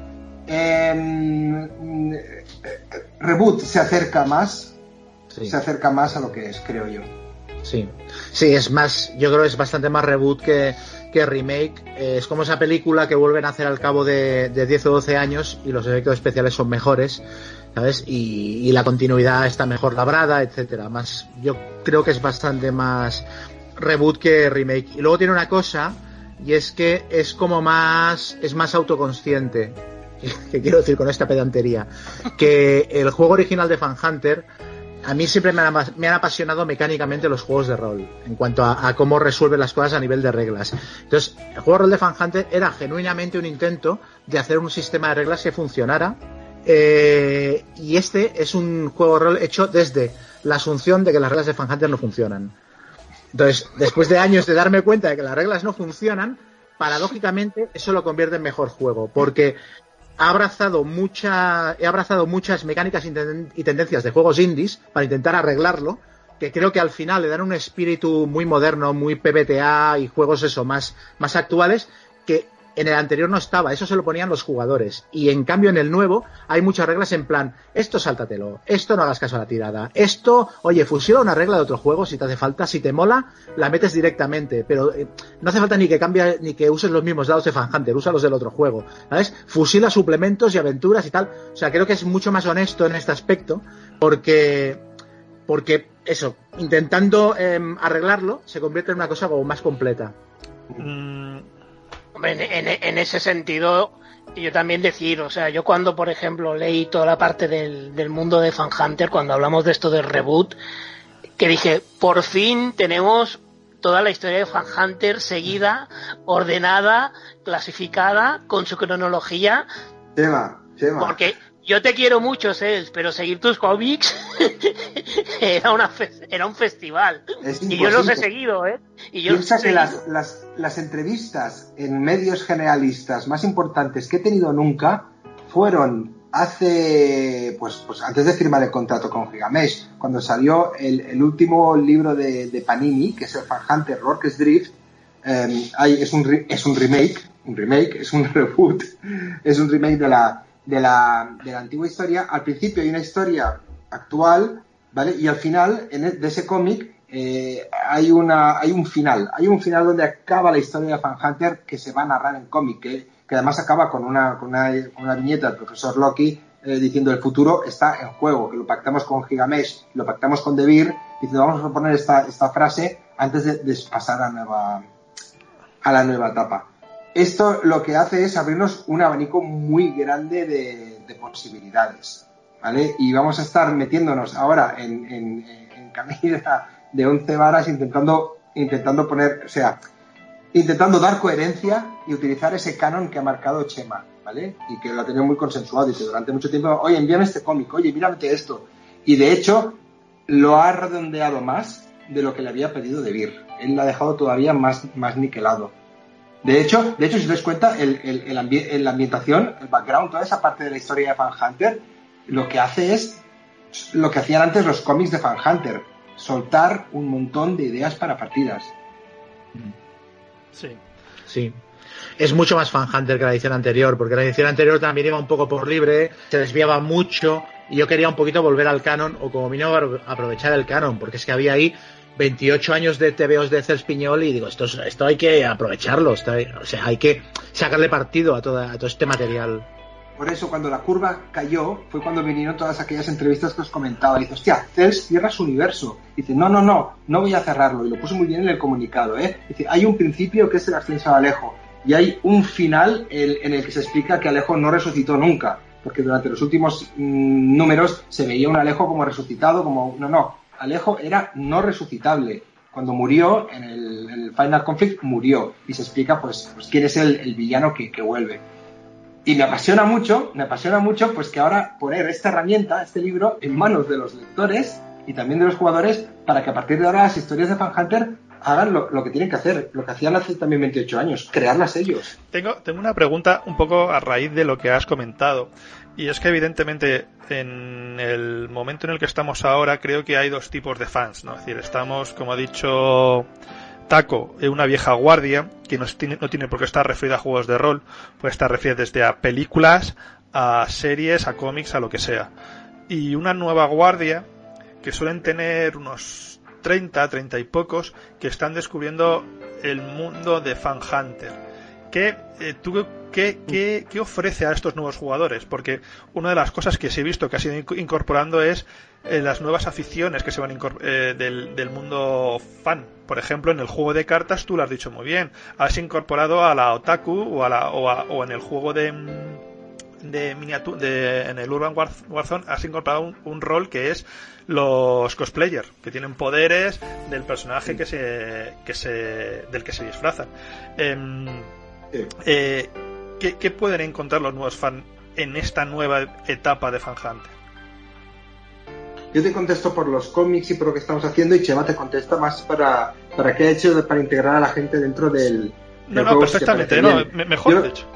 Eh, Reboot se acerca más, sí. se acerca más a lo que es, creo yo. Sí, sí, es más, yo creo que es bastante más reboot que... que remake. Eh, es como esa película que vuelven a hacer al cabo de, de diez o doce años y los efectos especiales son mejores, ¿sabes? Y, y la continuidad está mejor labrada, etcétera. Más, yo creo que es bastante más reboot que remake. Y luego tiene una cosa, y es que es como más, es más autoconsciente. ¿Qué quiero decir con esta pedantería? Que el juego original de Fan Hunter, a mí siempre me han, me han apasionado mecánicamente los juegos de rol, en cuanto a, a cómo resuelven las cosas a nivel de reglas. Entonces, el juego de rol de Fan Hunter era genuinamente un intento de hacer un sistema de reglas que funcionara, eh, y este es un juego de rol hecho desde la asunción de que las reglas de Fan Hunter no funcionan. Entonces, después de años de darme cuenta de que las reglas no funcionan, paradójicamente eso lo convierte en mejor juego, porque... Ha abrazado mucha, he abrazado muchas mecánicas y tendencias de juegos indies para intentar arreglarlo, que creo que al final le dan un espíritu muy moderno, muy P B T A y juegos eso más, más actuales, que en el anterior no estaba, eso se lo ponían los jugadores. Y en cambio en el nuevo hay muchas reglas en plan, esto sáltatelo, esto no hagas caso a la tirada, esto, oye, fusila una regla de otro juego si te hace falta, si te mola, la metes directamente, pero eh, no hace falta ni que cambie, ni que uses los mismos dados de Fan Hunter, usa los del otro juego, ¿sabes? Fusila suplementos y aventuras y tal. O sea, creo que es mucho más honesto en este aspecto, porque, porque eso, intentando eh, arreglarlo, se convierte en una cosa como más completa. Mm. Hombre, en, en, en ese sentido, yo también decir, o sea, yo cuando, por ejemplo, leí toda la parte del, del mundo de Fan Hunter, cuando hablamos de esto del reboot, que dije, por fin tenemos toda la historia de Fan Hunter seguida, ordenada, clasificada, con su cronología. Tema, tema. Porque yo te quiero mucho, Cels, pero seguir tus cómics era una fe- era un festival. Y yo los he seguido, ¿eh? Y yo Piensa los he que seguido. las, las, las entrevistas en medios generalistas más importantes que he tenido nunca fueron hace, pues, pues antes de firmar el contrato con Gigamesh, cuando salió el, el último libro de, de Panini, que es el Fan Hunter Rorke's Drift. Eh, hay, es, un re, es un remake, un remake, es un reboot, es un remake de la, de la, de la antigua historia. Al principio hay una historia actual, ¿vale? Y al final, en el, de ese cómic, eh, hay, una, hay un final, hay un final donde acaba la historia de Fan Hunter que se va a narrar en cómic, que, que además acaba con una, con una, con una viñeta del profesor Loki eh, diciendo el futuro está en juego, que lo pactamos con Gigamesh, lo pactamos con Devir, diciendo vamos a poner esta, esta frase antes de, de pasar a, nueva, a la nueva etapa. Esto lo que hace es abrirnos un abanico muy grande de, de posibilidades, ¿vale? Y vamos a estar metiéndonos ahora en, en, en camisa de once varas intentando, intentando poner, o sea, intentando dar coherencia y utilizar ese canon que ha marcado Chema, ¿vale? Y que lo ha tenido muy consensuado y que durante mucho tiempo, oye, envíame este cómic, oye, mírame esto. Y de hecho, lo ha redondeado más de lo que le había pedido Devir. Él lo ha dejado todavía más, más niquelado. De hecho, de hecho, si os dais cuenta, el, el, el ambi- la ambientación, el background, toda esa parte de la historia de Fan Hunter, lo que hace es lo que hacían antes los cómics de Fan Hunter, soltar un montón de ideas para partidas. Sí. Sí. Es mucho más Fan Hunter que la edición anterior, porque la edición anterior también iba un poco por libre, se desviaba mucho, y yo quería un poquito volver al canon, o como mínimo aprovechar el canon, porque es que había ahí veintiocho años de T V Os de Cels Piñol y digo, esto, esto hay que aprovecharlo, esto hay, o sea, hay que sacarle partido a, toda, a todo este material. Por eso, cuando la curva cayó, fue cuando vinieron todas aquellas entrevistas que os comentaba. Dice, hostia, Cels cierra su universo. Dice, no, no, no, no voy a cerrarlo. Y lo puso muy bien en el comunicado, ¿eh? Dice, hay un principio que es el ascenso de Alejo. Y hay un final el, en el que se explica que Alejo no resucitó nunca. Porque durante los últimos mmm, números se veía un Alejo como resucitado, como... No, no, Alejo era no resucitable. Cuando murió, en el, en el Final Conflict, murió. Y se explica, pues, pues quién es el, el villano que, que vuelve. Y me apasiona mucho, me apasiona mucho, pues que ahora poner esta herramienta, este libro, en manos de los lectores y también de los jugadores, para que a partir de ahora las historias de Fan Hunter hagan lo, lo que tienen que hacer, lo que hacían hace también veintiocho años, crearlas ellos. Tengo, tengo una pregunta un poco a raíz de lo que has comentado. Y es que evidentemente en el momento en el que estamos ahora creo que hay dos tipos de fans, ¿no? Es decir, estamos, como ha dicho Taco, una vieja guardia que no tiene, no tiene por qué estar referida a juegos de rol, puede estar referida desde a películas, a series, a cómics, a lo que sea. Y una nueva guardia que suelen tener unos treinta, treinta y pocos, que están descubriendo el mundo de Fan Hunter. ¿Qué, eh, tú, qué, qué, ¿Qué ofrece a estos nuevos jugadores? Porque una de las cosas que sí he visto que ha sido incorporando es eh, las nuevas aficiones que se van eh, del, del mundo fan. Por ejemplo, en el juego de cartas, tú lo has dicho muy bien, has incorporado a la otaku o, a la, o, a, o en el juego de, de miniatura, de, en el Urban War, Warzone, has incorporado un, un rol que es los cosplayers, que tienen poderes del personaje que se, que se, del que se disfrazan. Eh, Eh, ¿qué, ¿Qué pueden encontrar los nuevos fans en esta nueva etapa de Fan Hunter? Yo te contesto por los cómics y por lo que estamos haciendo, y Chema te contesta más para, para qué ha hecho para integrar a la gente dentro del, del no, no, juego. perfectamente, no, mejor yo, de hecho.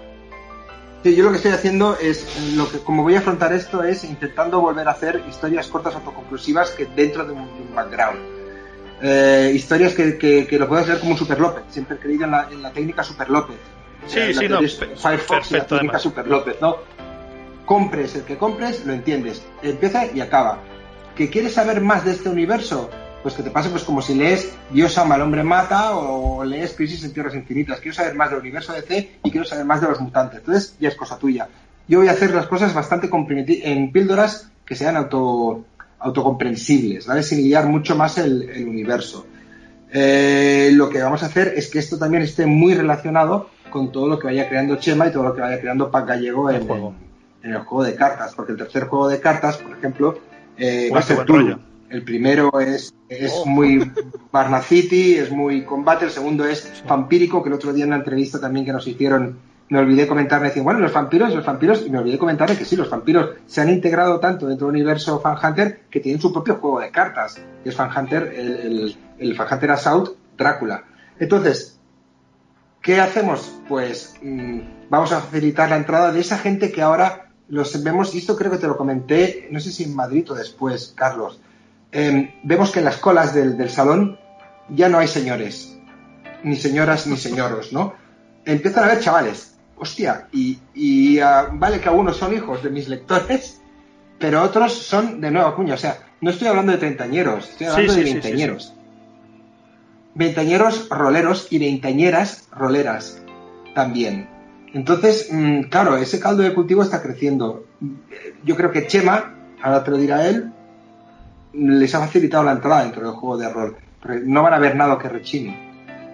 Sí, yo lo que estoy haciendo es, lo que como voy a afrontar esto es intentando volver a hacer historias cortas autoconclusivas que dentro de un, de un background. Eh, historias que, que, que lo puedas ver como un Super López. Siempre he creído en la, en la técnica Super López. Sí, eh, sí, no. Firefox y la técnica además. Super López, ¿no? Compres el que compres, lo entiendes. Empieza y acaba. ¿Que quieres saber más de este universo? Pues que te pase pues como si lees Dios ama al hombre mata o lees Crisis en Tierras Infinitas. Quiero saber más del universo de D C y quiero saber más de los mutantes. Entonces ya es cosa tuya. Yo voy a hacer las cosas bastante en píldoras que sean auto... autocomprensibles, ¿vale? Sin liar mucho más el, el universo. Eh, lo que vamos a hacer es que esto también esté muy relacionado con todo lo que vaya creando Chema y todo lo que vaya creando Pac Gallego en el juego, en, en el juego de cartas, porque el tercer juego de cartas, por ejemplo, eh, va a ser Tulu. El primero es, es oh. muy Barna City, es muy combate, el segundo es sí. vampírico, que el otro día en una entrevista también que nos hicieron, me olvidé comentar, me decían, bueno, los vampiros, los vampiros, y me olvidé comentarle que sí, los vampiros se han integrado tanto dentro del universo Fan Hunter que tienen su propio juego de cartas, que es Fan Hunter, el, el, el Fan Hunter Assault Drácula. Entonces, ¿qué hacemos? Pues mmm, vamos a facilitar la entrada de esa gente que ahora los vemos, y esto creo que te lo comenté, no sé si en Madrid o después, Carlos. Eh, vemos que en las colas del, del salón ya no hay señores, ni señoras ni señoros, ¿no? Empiezan a haber chavales, hostia, y, y uh, vale que algunos son hijos de mis lectores, pero otros son de nueva cuña, o sea, no estoy hablando de treintañeros, estoy hablando sí, de sí, veinteañeros. Sí, sí, sí. Veinteañeros roleros y veinteañeras roleras también. Entonces, mmm, claro, ese caldo de cultivo está creciendo. Yo creo que Chema, ahora te lo dirá él, les ha facilitado la entrada dentro del juego de rol. Pero no van a ver nada que rechine.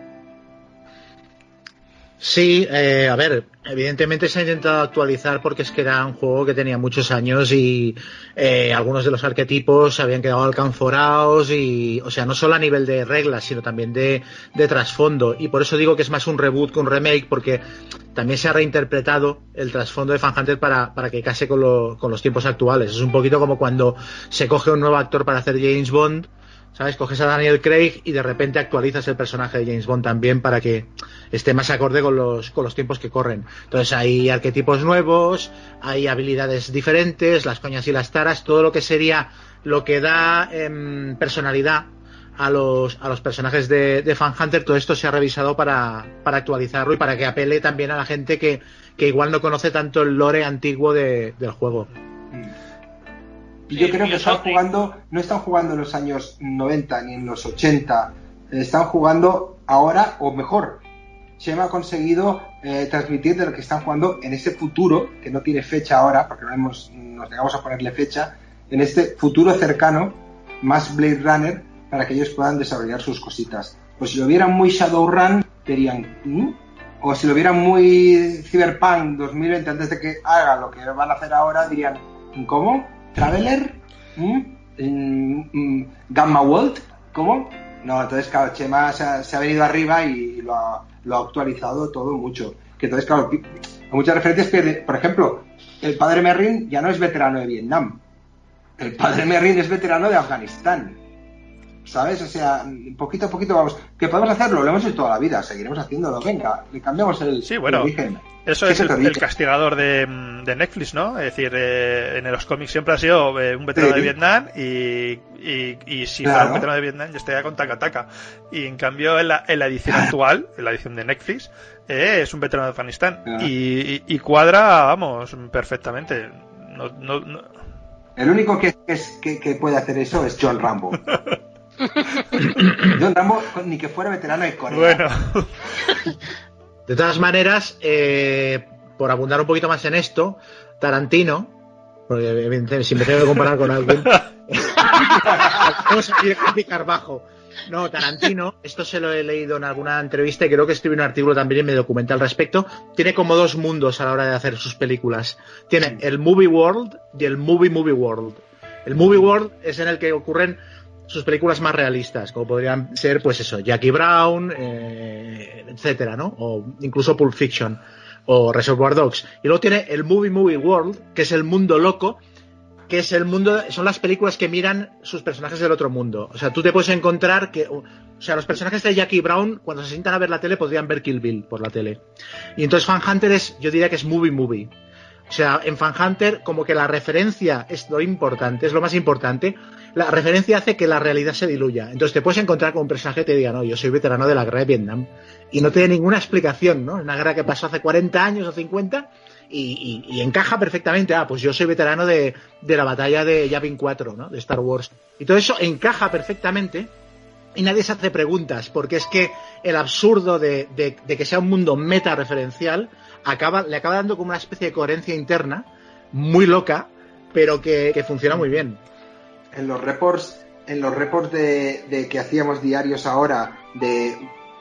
Sí, eh, a ver, evidentemente se ha intentado actualizar porque es que era un juego que tenía muchos años y eh, algunos de los arquetipos se habían quedado alcanforados y, o sea, no solo a nivel de reglas, sino también de, de trasfondo. Y por eso digo que es más un reboot que un remake, porque también se ha reinterpretado el trasfondo de Fan Hunter para, para que case con, lo, con los tiempos actuales. Es un poquito como cuando se coge un nuevo actor para hacer James Bond, ¿sabes? Coges a Daniel Craig y de repente actualizas el personaje de James Bond también para que esté más acorde con los, con los tiempos que corren. Entonces hay arquetipos nuevos, hay habilidades diferentes, las coñas y las taras, todo lo que sería lo que da eh, personalidad a los, a los personajes de, de Fan Hunter, todo esto se ha revisado para, para actualizarlo y para que apele también a la gente que, que igual no conoce tanto el lore antiguo de, del juego. Y yo creo que están jugando, no están jugando en los años noventa ni en los ochenta, están jugando ahora, o mejor, Chema ha conseguido eh, transmitir de lo que están jugando en ese futuro, que no tiene fecha ahora, porque no hemos, nos negamos a ponerle fecha, en este futuro cercano, más Blade Runner, para que ellos puedan desarrollar sus cositas. Pues si lo vieran muy Shadowrun, dirían, ¿Mm? O si lo vieran muy Cyberpunk dos mil veinte, antes de que haga lo que van a hacer ahora, dirían, ¿cómo? ¿Traveler? ¿Mm? ¿Mm? ¿Gamma World? ¿Cómo? No, entonces, claro, Chema se ha, se ha venido arriba y lo ha, lo ha actualizado todo mucho. Que entonces, claro, muchas referencias pierde. Por ejemplo, el padre Merrin ya no es veterano de Vietnam. El padre Merrin es veterano de Afganistán. ¿Sabes? O sea, poquito a poquito vamos. ¿Que podemos hacerlo? Lo hemos hecho toda la vida, seguiremos haciéndolo. Venga, le cambiamos el, sí, bueno, el origen. Eso es el, el castigador de, de Netflix, ¿no? Es decir, eh, en los cómics siempre ha sido eh, un veterano sí. de Vietnam y, y, y si claro. fuera un veterano de Vietnam yo estaría con Taka Taka. Y en cambio en la, en la edición actual, en la edición de Netflix, eh, es un veterano de Afganistán. Ah. Y, y, y cuadra, vamos, perfectamente. No, no, no. El único que, es, que, que puede hacer eso es John Rambo. John Rambo, ni que fuera veterano de Corea. Bueno. De todas maneras, eh, por abundar un poquito más en esto, Tarantino, porque evidentemente si me tengo que comparar con alguien, vamos a ir a picar bajo. No, Tarantino, esto se lo he leído en alguna entrevista y creo que escribí un artículo también y me documenté al respecto. Tiene como dos mundos a la hora de hacer sus películas. Tiene el Movie World y el Movie Movie World. El Movie World es en el que ocurren sus películas más realistas, como podrían ser, pues eso, Jackie Brown, eh, etcétera, ¿no? O incluso Pulp Fiction o Reservoir Dogs. Y luego tiene el Movie Movie World, que es el mundo loco, que es el mundo, son las películas que miran sus personajes del otro mundo. O sea, tú te puedes encontrar que, o sea, los personajes de Jackie Brown, cuando se sientan a ver la tele, podrían ver Kill Bill por la tele. Y entonces Fan Hunter es, yo diría que es Movie Movie. O sea, en Fan Hunter, como que la referencia es lo importante, es lo más importante. La referencia hace que la realidad se diluya. Entonces te puedes encontrar con un personaje que te diga, no, yo soy veterano de la guerra de Vietnam. Y no tiene ninguna explicación, ¿no? Una guerra que pasó hace cuarenta años o cincuenta y, y, y encaja perfectamente. Ah, pues yo soy veterano de, de la batalla de Yavin cuatro, ¿no? De Star Wars. Y todo eso encaja perfectamente y nadie se hace preguntas, porque es que el absurdo de, de, de que sea un mundo meta referencial acaba, le acaba dando como una especie de coherencia interna muy loca, pero que, que funciona muy bien. En los reports, en los reports de, de que hacíamos diarios ahora de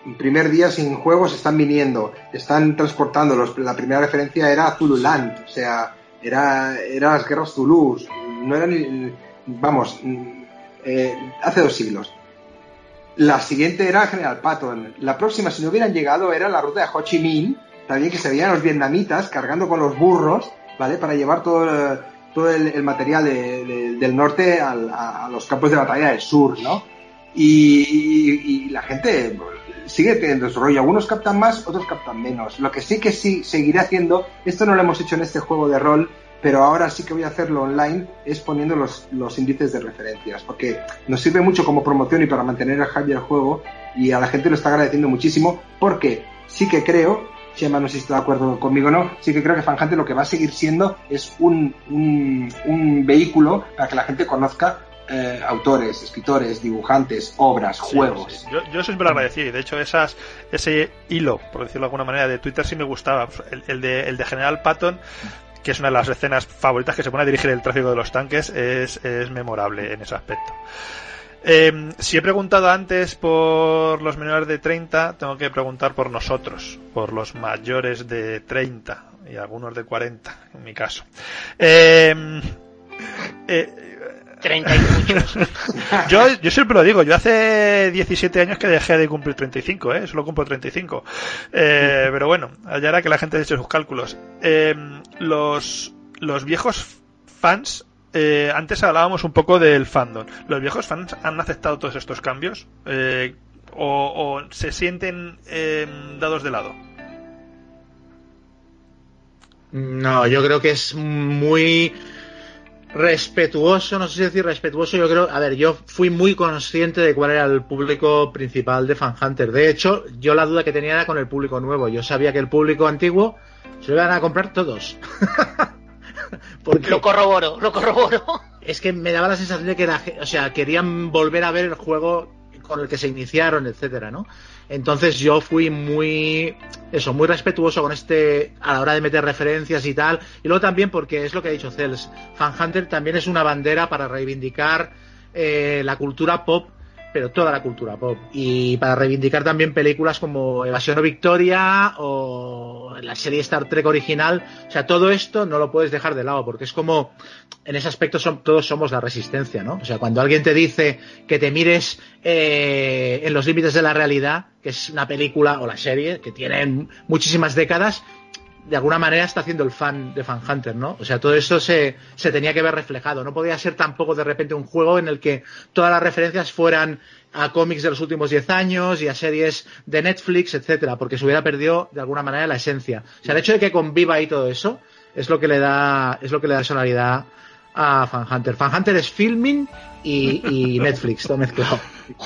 primer día sin juegos están viniendo, están transportándolos. La primera referencia era Zululand, o sea, era, era las guerras Zulús, no era ni, vamos, eh, hace dos siglos. La siguiente era General Patton. La próxima, si no hubieran llegado, era la ruta de Ho Chi Minh, también que se veían los vietnamitas cargando con los burros, ¿vale? Para llevar todo, todo el, el material de, de, del norte al, a, a los campos de batalla del sur, ¿no? Y, y, y la gente sigue teniendo su rollo. Algunos captan más, otros captan menos. Lo que sí que sí seguiré haciendo, esto no lo hemos hecho en este juego de rol, pero ahora sí que voy a hacerlo online, es poniendo los, los índices de referencias, porque nos sirve mucho como promoción y para mantener el hype del juego, y a la gente lo está agradeciendo muchísimo, porque sí que creo, Chema, no sé si está de acuerdo conmigo o no, sí que creo que Fan Hunter lo que va a seguir siendo es un, un, un vehículo para que la gente conozca eh, autores, escritores, dibujantes, obras, sí, juegos. Sí. Yo, yo siempre lo agradecí, de hecho esas, ese hilo, por decirlo de alguna manera, de Twitter sí me gustaba, el, el, de, el de General Patton, que es una de las escenas favoritas, que se pone a dirigir el tráfico de los tanques, es, es memorable en ese aspecto. Eh, si he preguntado antes por los menores de treinta, tengo que preguntar por nosotros, por los mayores de treinta y algunos de cuarenta, en mi caso. Eh, eh, treinta y muchos. Yo, yo siempre lo digo, yo hace diecisiete años que dejé de cumplir treinta y cinco, ¿eh? Solo cumplo treinta y cinco. Eh, pero bueno, allá era que la gente ha hecho sus cálculos. Eh, los, los viejos fans, eh, antes hablábamos un poco del fandom. ¿Los viejos fans han aceptado todos estos cambios? Eh, o, ¿O se sienten eh, dados de lado? No, yo creo que es muy respetuoso, no sé si decir respetuoso, yo creo, a ver, yo fui muy consciente de cuál era el público principal de Fan Hunter. De hecho, yo la duda que tenía era con el público nuevo. Yo sabía que el público antiguo se lo iban a comprar todos. Porque lo corroboro, lo corroboro. Es que me daba la sensación de que era, o sea, querían volver a ver el juego con el que se iniciaron, etcétera, ¿no? Entonces yo fui muy eso, muy respetuoso con este a la hora de meter referencias y tal, y luego también porque es lo que ha dicho Cels, Fan Hunter también es una bandera para reivindicar eh, la cultura pop, pero toda la cultura pop, y para reivindicar también películas como Evasión o Victoria o la serie Star Trek original. O sea, todo esto no lo puedes dejar de lado, porque es como, en ese aspecto son, todos somos la resistencia, ¿no? O sea, cuando alguien te dice que te mires eh, en Los límites de la realidad, que es una película o la serie que tienen muchísimas décadas, de alguna manera está haciendo el fan de Fan Hunter, ¿no? O sea, todo eso se, se tenía que ver reflejado. No podía ser tampoco de repente un juego en el que todas las referencias fueran a cómics de los últimos diez años y a series de Netflix, etcétera, porque se hubiera perdido de alguna manera la esencia. O sea, el hecho de que conviva ahí todo eso es lo que le da, es lo que le da sonoridad a Fan Hunter. Fan Hunter es filming y, y Netflix, todo mezclado.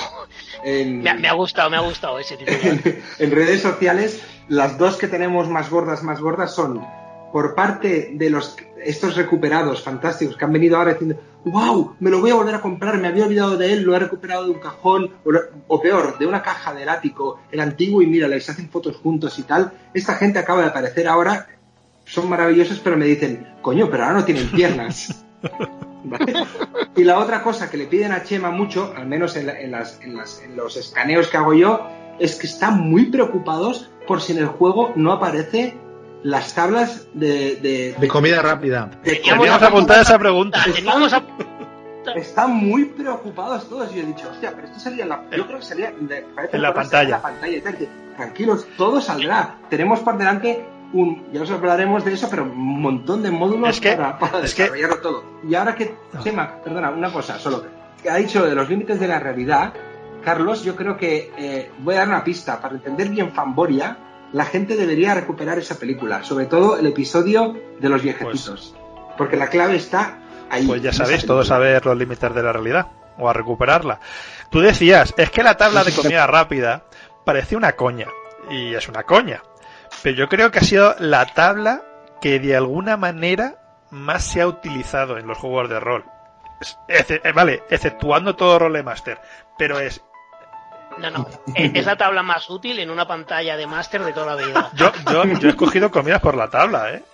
En, me, me ha gustado, me ha gustado ese titular. En, en redes sociales, las dos que tenemos más gordas, más gordas son por parte de los estos recuperados fantásticos que han venido ahora diciendo, wow, me lo voy a volver a comprar, me había olvidado de él, lo he recuperado de un cajón, o, o peor, de una caja del ático, el antiguo, y mira, les hacen fotos juntos y tal. Esta gente acaba de aparecer ahora, son maravillosos, pero me dicen, coño, pero ahora no tienen piernas. ¿Vale? Y la otra cosa que le piden a Chema mucho, al menos en, la, en, las, en, las, en los escaneos que hago yo, es que están muy preocupados por si en el juego no aparece las tablas de... De, de comida rápida. Teníamos apuntada esa pregunta. Teníamos a... Están muy preocupados todos. Y yo he dicho, hostia, pero esto salía en la... Yo creo que salía de, en la pantalla. En la pantalla y tal. Tranquilos, todo saldrá. Tenemos por delante un... Ya os hablaremos de eso, pero un montón de módulos es que, para, para es desarrollarlo que... todo. Y ahora que... Chema, perdona, una cosa solo. Que ha dicho de los límites de la realidad... Carlos, yo creo que eh, voy a dar una pista. Para entender bien Fanboria, la gente debería recuperar esa película, sobre todo el episodio de los viejecitos, pues, porque la clave está ahí. Pues ya sabéis, todos a ver los límites de la realidad, o a recuperarla. Tú decías, es que la tabla de comida rápida parece una coña, y es una coña, pero yo creo que ha sido la tabla que de alguna manera más se ha utilizado en los juegos de rol. Es, eh, vale, exceptuando todo Rolemaster, pero es... No, no, es la tabla más útil en una pantalla de máster de toda la vida. Yo, yo, yo he escogido comidas por la tabla, ¿eh?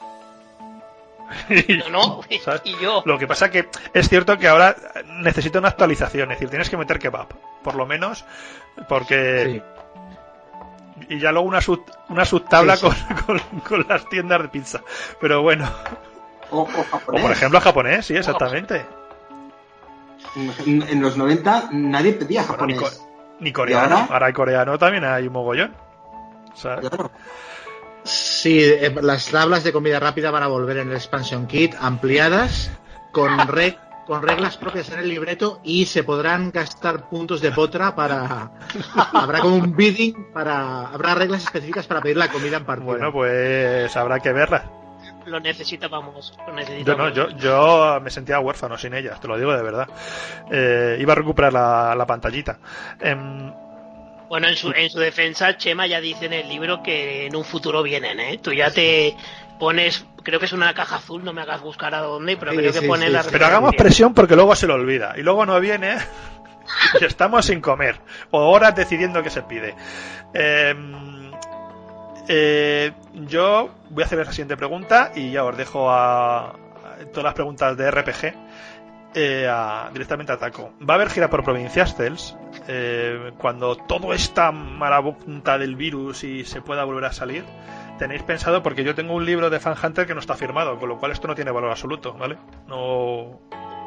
No, no, ¿sabes? Y yo. Lo que pasa que es cierto que ahora necesita una actualización, es decir, tienes que meter kebab, por lo menos, porque... Y ya luego una sub, una subtabla Sí, sí. Con, con, con las tiendas de pizza. Pero bueno. O, o O japonés. por ejemplo japonés, sí, exactamente. En, en los noventa nadie pedía Bueno, ni, japonés. co- ni coreano. ¿Y ahora? Ahora hay coreano también hay un mogollón. O sea, Claro. Sí, eh, las tablas de comida rápida van a volver en el expansion kit ampliadas con, re- con reglas propias en el libreto y se podrán gastar puntos de potra para habrá como un bidding para habrá reglas específicas para pedir la comida en partida. bueno, pues habrá que verla. Lo necesitábamos. Lo Yo necesitábamos. no, yo, yo me sentía huérfano sin ellas, te lo digo de verdad. Eh, iba a recuperar la, la pantallita. Em, Bueno, en su, en su defensa, Chema ya dice en el libro que en un futuro vienen, ¿eh? Tú ya te pones, creo que es una caja azul, no me hagas buscar a dónde, pero Sí, creo que sí, pone sí, la sí. pero hagamos presión porque luego se lo olvida. Y luego no viene y estamos sin comer. O horas decidiendo qué se pide. Em, eh, yo voy a hacer la siguiente pregunta y ya os dejo a, a todas las preguntas de R P G. Eh, a, directamente a Taco. ¿Va a haber gira por provincias, Tels? Eh, cuando todo esta marabunta del virus y se pueda volver a salir, ¿tenéis pensado? Porque yo tengo un libro de Fan Hunter que no está firmado, con lo cual esto no tiene valor absoluto, ¿vale? No.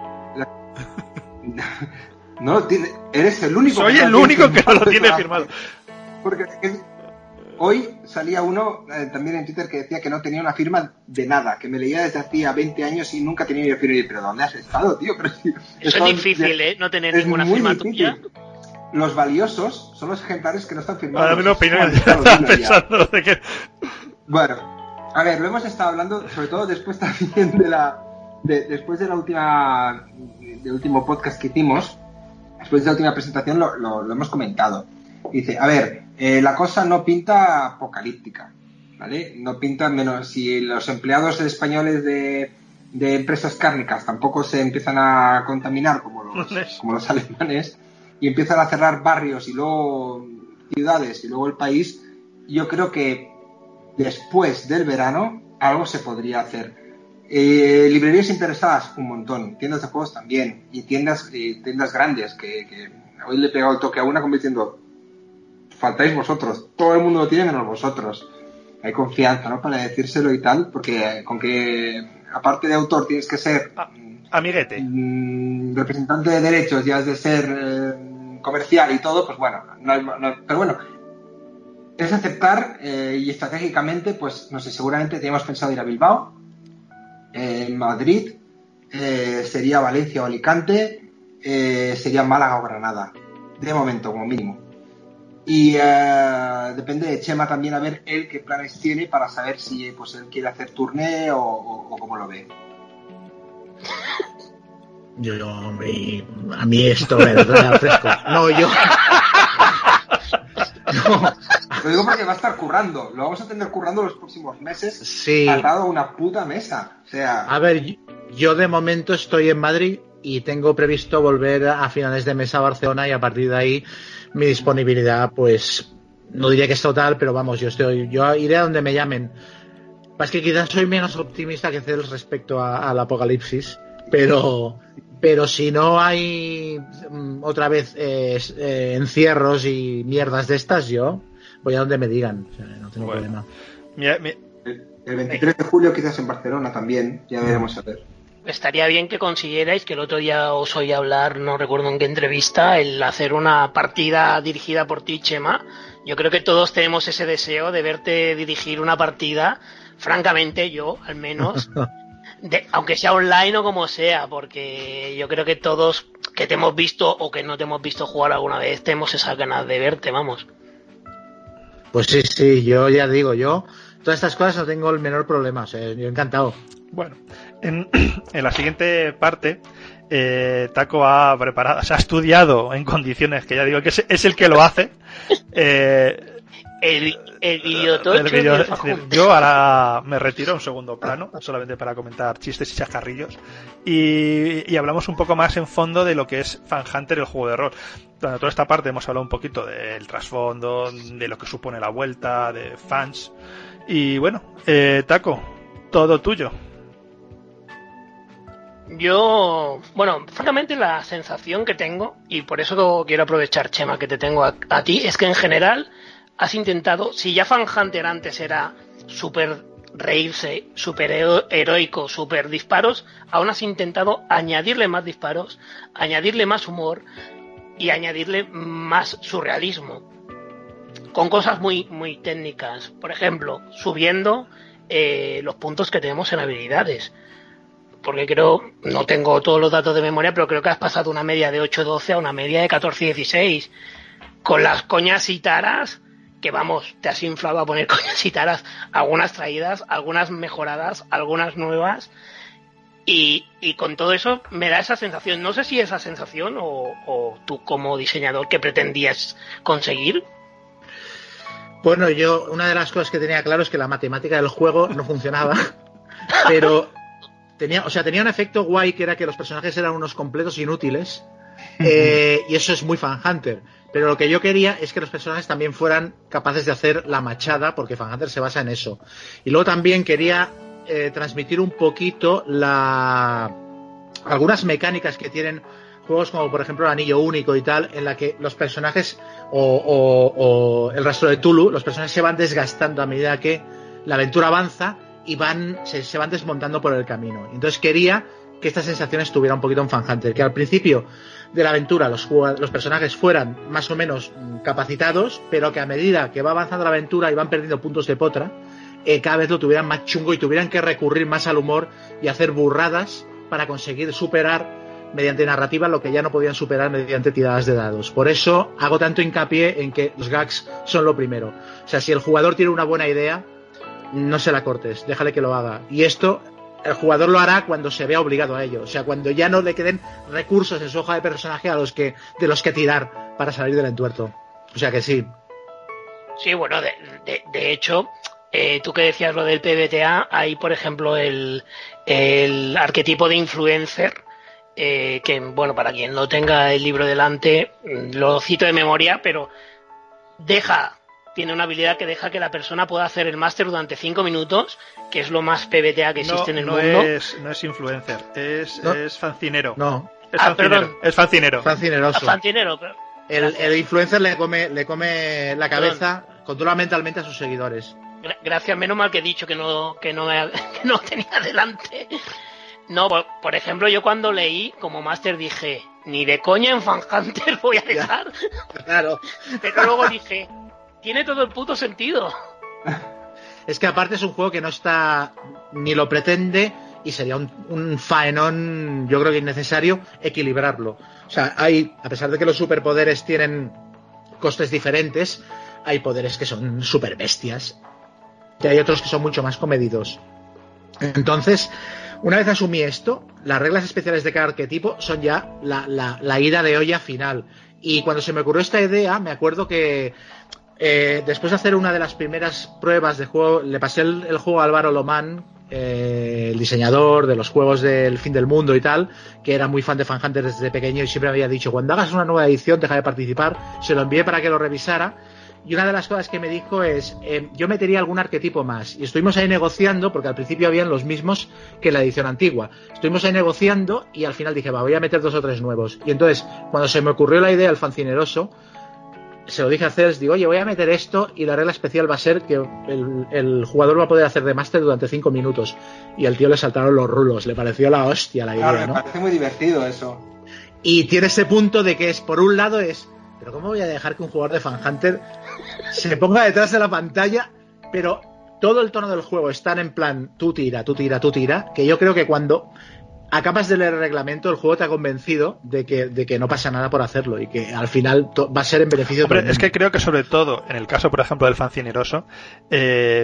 No lo tiene. Eres el único. Soy que el no único tiene que no lo tiene firmado. firmado. Porque es- hoy salía uno eh, también en Twitter que decía que no tenía una firma de nada, que me leía desde hacía veinte años y nunca tenía una firma. Y, pero ¿dónde has estado, tío? Pero si- Eso esto es difícil, ¿eh? No tener es ninguna muy firma difícil. tuya. Los valiosos son los ejemplares que no están firmados. Ahora mismo Es como opinión, el Estado estaba Unido ya. pensando de que. Bueno, a ver, lo hemos estado hablando, sobre todo después también de la, de, después de la última, del último podcast que hicimos, después de la última presentación lo, lo, lo hemos comentado. Dice, a ver, eh, la cosa no pinta apocalíptica, ¿vale? No pinta menos si los empleados españoles de, de empresas cárnicas tampoco se empiezan a contaminar como los, como los alemanes y empiezan a cerrar barrios y luego ciudades y luego el país, yo creo que después del verano algo se podría hacer. Eh, librerías interesadas, un montón. Tiendas de juegos también. Y tiendas, eh, tiendas grandes, que, que hoy le he pegado el toque a una como diciendo, faltáis vosotros. Todo el mundo lo tiene menos vosotros. Hay confianza, ¿no? Para decírselo y tal, porque con que aparte de autor tienes que ser Ah, amiguete. mm, representante de derechos y has de ser eh, comercial y todo, pues bueno, no hay- no- pero bueno, es aceptar eh, y estratégicamente, pues no sé, seguramente teníamos pensado ir a Bilbao, eh, en Madrid, eh, sería Valencia o Alicante, eh, sería Málaga o Granada, de momento como mínimo. Y eh, depende de Chema también a ver él qué planes tiene para saber si pues él quiere hacer turné o, o, o cómo lo ve. Yo, yo, hombre, a mí esto me trae fresco. No, yo. No, Lo digo porque va a estar currando, lo vamos a tener currando los próximos meses, sí. atado a una puta mesa. O sea, A ver, yo de momento estoy en Madrid y tengo previsto volver a finales de mes a Barcelona y a partir de ahí mi disponibilidad, pues, no diría que es total, pero vamos, yo estoy, yo iré a donde me llamen. Es que quizás soy menos optimista que Cel respecto a- al apocalipsis, pero, pero si no hay mm, otra vez eh, es- eh, encierros y mierdas de estas, yo voy a donde me digan, o sea, no tengo Bueno. problema. Mi- mi- el, el veintitrés de julio quizás en Barcelona también, ya veremos a ver. Estaría bien que consiguierais, que el otro día os oí hablar, no recuerdo en qué entrevista, el hacer una partida dirigida por ti, Chema. Yo creo que todos tenemos ese deseo de verte dirigir una partida, francamente yo, al menos, de, aunque sea online o como sea, porque yo creo que todos que te hemos visto o que no te hemos visto jugar alguna vez, tenemos esas ganas de verte, vamos. Pues sí, sí, yo ya digo, yo todas estas cosas no tengo el menor problema, o sea, yo encantado. Bueno, en, en la siguiente parte, eh, Taco ha preparado, se ha estudiado en condiciones que ya digo que es, es el que lo hace. Eh, El, el videotocho el vídeo- del Facundo. yo ahora me retiro a un segundo plano, solamente para comentar chistes y chascarrillos. Y, y hablamos un poco más en fondo de lo que es Fan Hunter, el juego de rol. Durante toda esta parte hemos hablado un poquito del trasfondo, de lo que supone la vuelta, de fans. Y bueno, eh, Taco, todo tuyo. Yo, bueno, francamente la sensación que tengo, y por eso quiero aprovechar, Chema, que te tengo a, a ti, es que en general has intentado, si ya Fan Hunter antes era súper reírse, súper heroico, súper disparos, aún has intentado añadirle más disparos, añadirle más humor y añadirle más surrealismo, con cosas muy, muy técnicas. Por ejemplo, subiendo eh, los puntos que tenemos en habilidades. Porque creo, no tengo todos los datos de memoria, pero creo que has pasado una media de ocho doce a una media de catorce dieciséis. Con las coñas y taras, que vamos, te has inflado a poner coñas y taras, algunas traídas, algunas mejoradas, algunas nuevas. Y, y con todo eso me da esa sensación. No sé si esa sensación o, o tú como diseñador que pretendías conseguir. Bueno, yo una de las cosas que tenía claro es que la matemática del juego no funcionaba, pero tenía, o sea, tenía un efecto guay que era que los personajes eran unos completos inútiles, eh, y eso es muy Fan Hunter. Pero lo que yo quería es que los personajes también fueran capaces de hacer la machada, porque Fan Hunter se basa en eso. Y luego también quería eh, transmitir un poquito la algunas mecánicas que tienen juegos como por ejemplo el Anillo Único y tal, en la que los personajes o, o, o el Rastro de Tulu, los personajes se van desgastando a medida que la aventura avanza y van se, se van desmontando por el camino. Entonces quería que esta sensación estuviera un poquito en Fan Hunter, que al principio de la aventura los, los personajes fueran más o menos capacitados, pero que a medida que va avanzando la aventura y van perdiendo puntos de potra, eh, cada vez lo tuvieran más chungo y tuvieran que recurrir más al humor y hacer burradas para conseguir superar mediante narrativa lo que ya no podían superar mediante tiradas de dados. Por eso hago tanto hincapié en que los gags son lo primero. O sea, si el jugador tiene una buena idea, no se la cortes, déjale que lo haga. Y esto el jugador lo hará cuando se vea obligado a ello. O sea, cuando ya no le queden recursos en su hoja de personaje a los que de los que tirar para salir del entuerto. O sea que sí. Sí, bueno, de, de, de hecho, eh, tú que decías lo del P B T A, hay por ejemplo el, el arquetipo de influencer, eh, que bueno, para quien no tenga el libro delante, lo cito de memoria, pero deja, tiene una habilidad que deja que la persona pueda hacer el máster durante cinco minutos, que es lo más P B T A que existe no, en el no mundo. Es, no es influencer, es, no. es fancinero. No. Es ah, fancinero. perdón. Es fancinero. Fancineroso. Fancinero, pero... El, el influencer le come, le come la cabeza, perdón, controla mentalmente a sus seguidores. Gracias, menos mal que he dicho que no, que no, que no tenía delante. No, por, por ejemplo, yo cuando leí como máster dije, ni de coña en Fan Hunter voy a dejar. Ya, claro. Pero luego dije, tiene todo el puto sentido. Es que aparte es un juego que no está, ni lo pretende, y sería un, un faenón, yo creo que innecesario, equilibrarlo. O sea, hay, a pesar de que los superpoderes tienen costes diferentes, hay poderes que son super bestias, y hay otros que son mucho más comedidos. Entonces, una vez asumí esto, las reglas especiales de cada arquetipo son ya la, la, la ida de olla final. Y cuando se me ocurrió esta idea, me acuerdo que eh, después de hacer una de las primeras pruebas de juego, le pasé el, el juego a Álvaro Lomán, eh, el diseñador de los juegos del Fin del Mundo y tal, que era muy fan de Fan Hunter desde pequeño y siempre me había dicho, cuando hagas una nueva edición deja de participar. Se lo envié para que lo revisara. Y una de las cosas que me dijo es, eh, yo metería algún arquetipo más. Y estuvimos ahí negociando, porque al principio habían los mismos que en la edición antigua. Estuvimos ahí negociando y al final dije, va, voy a meter dos o tres nuevos. Y entonces, cuando se me ocurrió la idea del fancineroso, se lo dije a Cels, digo, oye, voy a meter esto y la regla especial va a ser que el, el jugador va a poder hacer de máster durante cinco minutos. Y al tío le saltaron los rulos, le pareció la hostia la idea, claro, ¿no? Me parece muy divertido eso. Y tiene ese punto de que es, por un lado es, pero ¿cómo voy a dejar que un jugador de Fan Hunter se ponga detrás de la pantalla? Pero todo el tono del juego está en plan tú tira, tú tira, tú tira, que yo creo que cuando acabas de leer el reglamento el juego te ha convencido de que, de que no pasa nada por hacerlo y que al final to- va a ser en beneficio Hombre, de todo el es que creo que sobre todo en el caso, por ejemplo, del fancineroso, eh,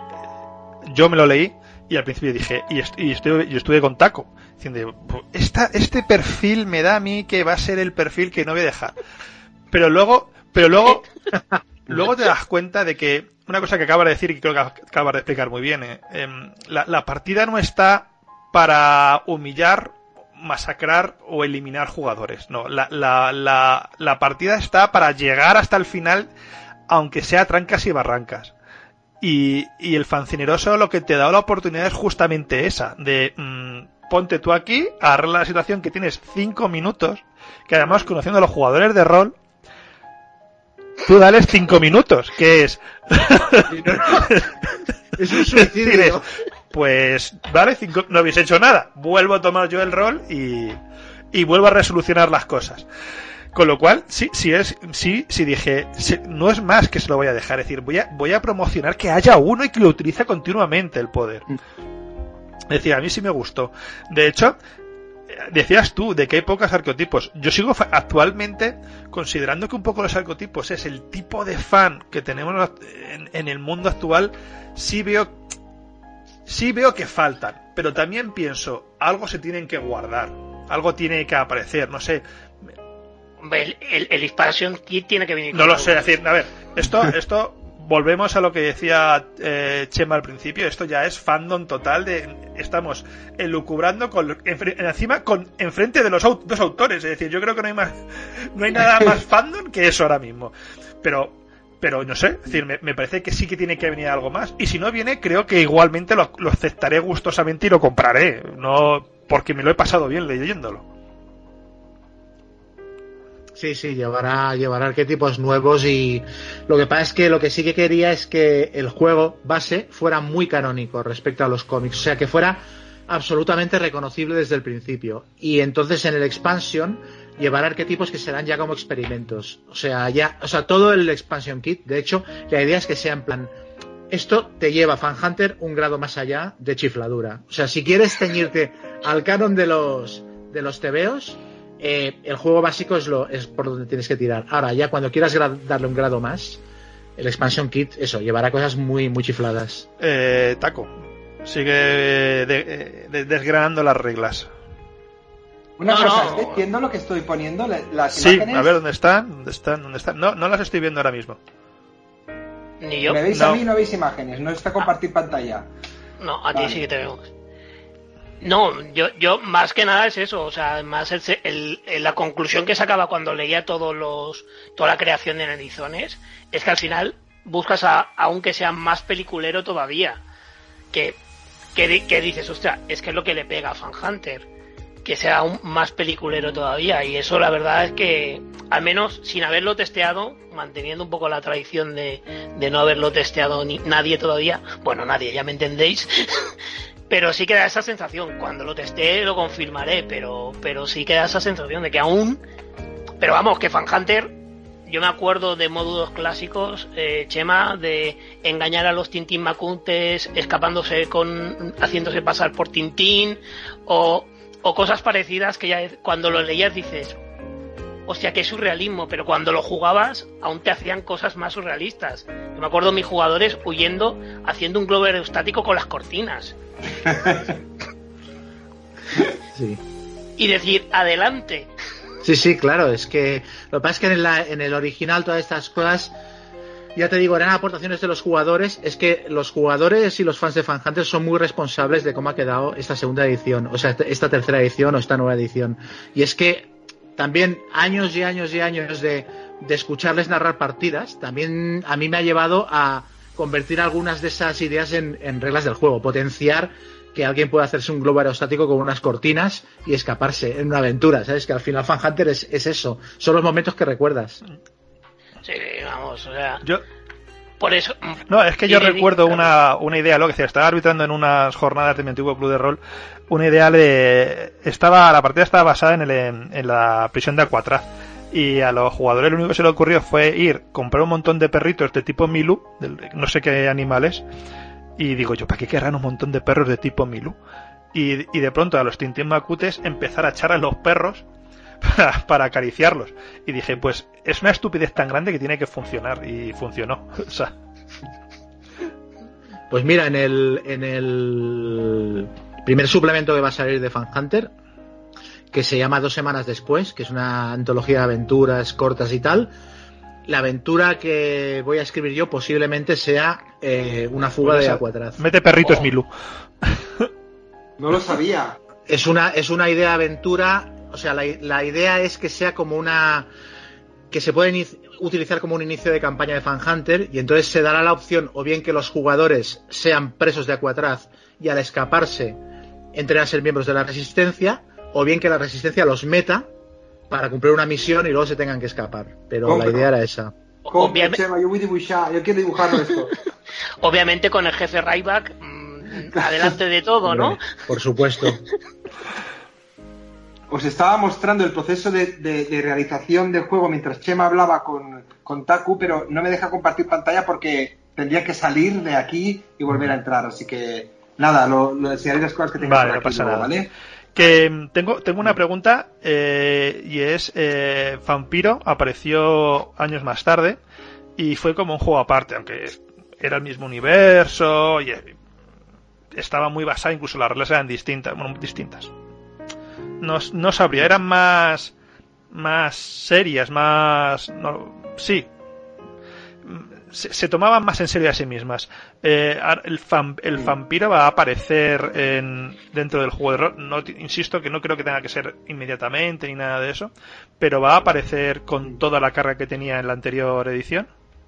yo me lo leí y al principio dije, y, est- y estuve, y estuve con Taco, diciendo, esta, este perfil me da a mí que va a ser el perfil que no voy a dejar. Pero luego, pero luego, luego te das cuenta de que una cosa que acabas de decir y que creo que acabas de explicar muy bien, eh, eh, la, la partida no está para humillar, masacrar o eliminar jugadores. No, la, la, la, la partida está para llegar hasta el final, aunque sea trancas y barrancas. Y, y el fancineroso lo que te da la oportunidad es justamente esa, de mmm, ponte tú aquí, arregla la situación que tienes cinco minutos, que además conociendo a los jugadores de rol, tú dales cinco minutos, que es... Es un suicidio. Pues, vale, cinco, no habéis hecho nada. Vuelvo a tomar yo el rol y, y vuelvo a resolucionar las cosas. Con lo cual, sí, sí es, sí, sí dije, sí, no es más que se lo voy a dejar. Es decir, voy a, voy a promocionar que haya uno y que lo utilice continuamente el poder. Es decir, a mí sí me gustó. De hecho, decías tú de que hay pocos arquetipos. Yo sigo fa- actualmente considerando que un poco los arquetipos es el tipo de fan que tenemos en, en el mundo actual. Sí veo, sí veo que faltan, pero también pienso, algo se tienen que guardar, algo tiene que aparecer, no sé. El, el, el expansion kit tiene que venir. No lo sé, es decir, a ver, esto, esto, volvemos a lo que decía eh, Chema al principio, esto ya es fandom total de, estamos elucubrando con, en, encima, con, enfrente de los aut- dos autores, es decir, yo creo que no hay más, no hay nada más fandom que eso ahora mismo, pero, pero no sé, es decir, me, me parece que sí que tiene que venir algo más, y si no viene, creo que igualmente lo, lo aceptaré gustosamente y lo compraré, no, porque me lo he pasado bien leyéndolo. Sí, sí, llevará, llevará arquetipos nuevos y lo que pasa es que lo que sí que quería es que el juego base fuera muy canónico respecto a los cómics, o sea, que fuera absolutamente reconocible desde el principio. Y entonces en el expansion llevará arquetipos que serán ya como experimentos. O sea, ya, o sea, todo el expansion kit, de hecho, la idea es que sea en plan, esto te lleva Fan Hunter un grado más allá de chifladura. O sea, si quieres ceñirte al canon de los de los tebeos, Eh, el juego básico es lo es por donde tienes que tirar. Ahora, ya cuando quieras gra- darle un grado más, el expansion kit, eso, llevará cosas muy muy chifladas. Eh, Taco, sigue de, de, desgranando las reglas. Una No, cosa, no. es que entiendo lo que estoy poniendo. la- Las Sí, imágenes. a ver dónde están, dónde están, dónde están. No, no las estoy viendo ahora mismo. Ni yo. ¿Me veis No. a mí? No veis imágenes. No está compartir pantalla. No, a ti Vale. sí que te vemos. No, yo, yo más que nada es eso, o sea, más el, el- el- la conclusión que sacaba cuando leía todos los, toda la creación de Narizones, es que al final buscas a, aunque sea más peliculero todavía, que, que, di- que dices, ostras, es que es lo que le pega a Fan Hunter, que sea aún más peliculero todavía, y eso la verdad es que, al menos sin haberlo testeado, manteniendo un poco la tradición de, de no haberlo testeado ni nadie todavía, bueno, nadie, ya me entendéis. Pero sí que da esa sensación, cuando lo teste lo confirmaré, pero, pero sí que da esa sensación de que aún, pero vamos, que Fan Hunter, yo me acuerdo de módulos clásicos, eh, Chema, de engañar a los Tintín Macuntes, escapándose con, haciéndose pasar por Tintín, o, o cosas parecidas que ya cuando lo leías dices, hostia, qué surrealismo, pero cuando lo jugabas aún te hacían cosas más surrealistas. Yo me acuerdo de mis jugadores huyendo, haciendo un globo aerostático con las cortinas. Sí. Y decir, adelante. Sí, sí, claro, es que lo que pasa es que en, la, en el original todas estas cosas, ya te digo, eran aportaciones de los jugadores. Es que los jugadores y los fans de Fan Hunter son muy responsables de cómo ha quedado esta segunda edición, o sea, esta tercera edición o esta nueva edición. Y es que también años y años y años de, de escucharles narrar partidas, también a mí me ha llevado a convertir algunas de esas ideas en, en reglas del juego, potenciar que alguien pueda hacerse un globo aerostático con unas cortinas y escaparse en una aventura, ¿sabes? Que al final Fan Hunter es, es eso, son los momentos que recuerdas. Sí, vamos, o sea, Yo, por eso. no, es que yo Sí, sí, recuerdo claro. una, una idea, lo que decía, estaba arbitrando en unas jornadas de mi antiguo club de rol, una idea de, estaba, la partida estaba basada en, el, en, en la prisión de Alcatraz. Y a los jugadores lo único que se le ocurrió fue ir, comprar un montón de perritos de tipo Milú, de no sé qué animales, y digo yo, ¿para qué querrán un montón de perros de tipo Milú? Y, y de pronto a los Tintín Macutes empezar a echar a los perros para, para acariciarlos. Y dije, pues es una estupidez tan grande que tiene que funcionar, y funcionó. O sea, Pues mira, en el, en el primer suplemento que va a salir de Fan Hunter, que se llama Dos Semanas Después, que es una antología de aventuras cortas y tal, la aventura que voy a escribir yo posiblemente sea eh, una fuga pues de esa- Alcatraz. mete perritos Oh. Milú. No lo sabía. Es una, es una idea de aventura, o sea, la, la idea es que sea como una... que se puede inici- utilizar como un inicio de campaña de Fan Hunter, y entonces se dará la opción o bien que los jugadores sean presos de Alcatraz y al escaparse entren a ser miembros de la Resistencia, o bien que la Resistencia los meta para cumplir una misión y luego se tengan que escapar. Pero Compro. la idea era esa. Compra, Chema, yo voy a dibujar, yo quiero dibujarlo esto. Obviamente con el jefe Ryback mmm, adelante de todo, ¿no? Por supuesto. Os estaba mostrando el proceso de, de, de realización del juego mientras Chema hablaba con, con Taku, pero no me deja compartir pantalla porque tendría que salir de aquí y volver a entrar. Así que, nada, lo, lo enseñaré las cosas que tengo vale, por no aquí pasa luego, nada. ¿vale? Que tengo, tengo una pregunta eh, y es, eh, Vampiro apareció años más tarde y fue como un juego aparte, aunque era el mismo universo y estaba muy basado, incluso las reglas eran distintas, bueno, distintas. No, no sabría, eran más más serias, más no, sí se, se tomaban más en serio a sí mismas. Eh, el, fan, el vampiro va a aparecer en, dentro del juego de rol. No, insisto que no creo que tenga que ser inmediatamente ni nada de eso, pero va a aparecer con toda la carga que tenía en la anterior edición.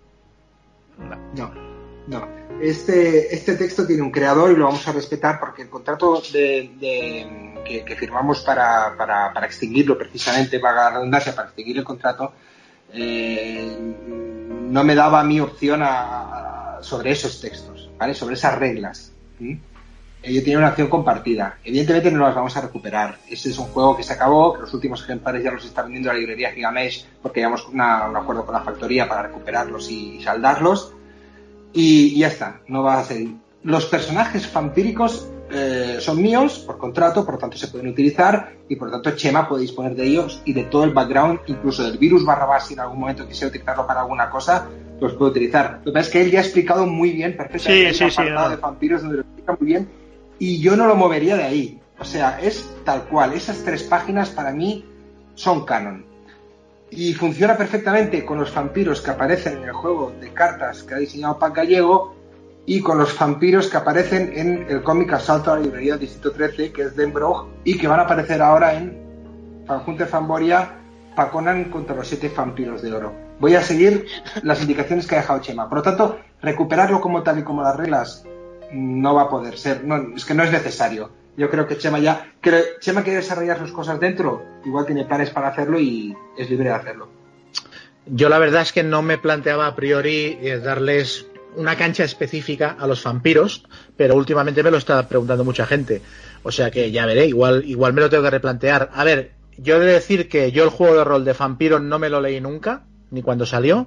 No, no, no. Este, este texto tiene un creador y lo vamos a respetar porque el contrato de, de, que, que firmamos para, para, para extinguirlo, precisamente, vaga la redundancia, para extinguir el contrato, eh, no me daba a mí opción a, a, sobre esos textos, ¿vale? Sobre esas reglas. ¿sí? Yo tenía una acción compartida. Evidentemente no las vamos a recuperar. Este es un juego que se acabó, que los últimos ejemplares ya los está vendiendo la librería Gigamesh porque llevamos una, un acuerdo con la factoría para recuperarlos y, y saldarlos. Y ya está, no va a seguir. Los personajes vampíricos eh, son míos por contrato, por lo tanto se pueden utilizar y por lo tanto Chema puede disponer de ellos y de todo el background, incluso del virus Barrabás, si en algún momento quisiera utilizarlo para alguna cosa, los puede utilizar. Lo que pasa es que él ya ha explicado muy bien, perfectamente, sí, sí, el apartado sí, de vampiros donde lo explica muy bien y yo no lo movería de ahí. O sea, es tal cual. Esas tres páginas para mí son canon. Y funciona perfectamente con los vampiros que aparecen en el juego de cartas que ha diseñado Pac Gallego y con los vampiros que aparecen en el cómic Asalto a la librería Distrito trece, que es de Embrough, y que van a aparecer ahora en Fanjunter Fanboria, Paconan contra los siete vampiros de oro. Voy a seguir las indicaciones que ha dejado Chema. Por lo tanto, recuperarlo como tal y como las reglas no va a poder ser. No, es que no es necesario. Yo creo que Chema ya... Que Chema quiere desarrollar sus cosas dentro, igual tiene planes para hacerlo y es libre de hacerlo. Yo la verdad es que no me planteaba a priori darles una cancha específica a los vampiros, pero últimamente me lo está preguntando mucha gente. O sea que ya veré, igual, igual me lo tengo que replantear. A ver, yo he de decir que yo el juego de rol de vampiros no me lo leí nunca, ni cuando salió,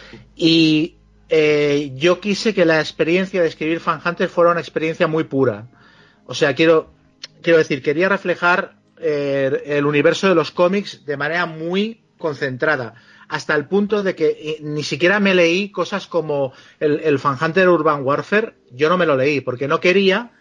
y eh, yo quise que la experiencia de escribir Fan Hunter fuera una experiencia muy pura. O sea, quiero, quiero decir, quería reflejar eh, el universo de los cómics de manera muy concentrada, hasta el punto de que eh, ni siquiera me leí cosas como el, el Fan Hunter Urban Warfare, yo no me lo leí, porque no quería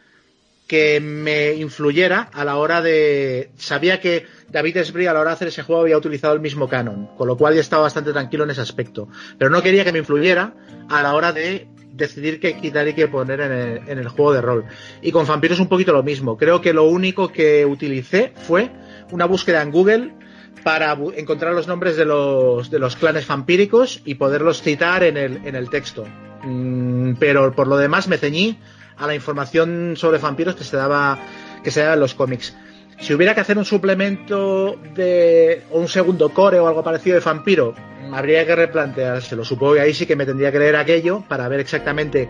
que me influyera a la hora de... Sabía que David Esbri a la hora de hacer ese juego había utilizado el mismo canon, con lo cual ya estaba bastante tranquilo en ese aspecto, pero no quería que me influyera a la hora de decidir qué quitar y qué poner en el, en el juego de rol. Y con Vampiros un poquito lo mismo. Creo que lo único que utilicé fue una búsqueda en Google para bu- encontrar los nombres de los, de los clanes vampíricos y poderlos citar en el, en el texto. Mm, pero por lo demás me ceñí a la información sobre vampiros que se daba, que se daba en los cómics. Si hubiera que hacer un suplemento de o un segundo core o algo parecido de vampiro, habría que replanteárselo. Supongo que ahí sí que me tendría que leer aquello para ver exactamente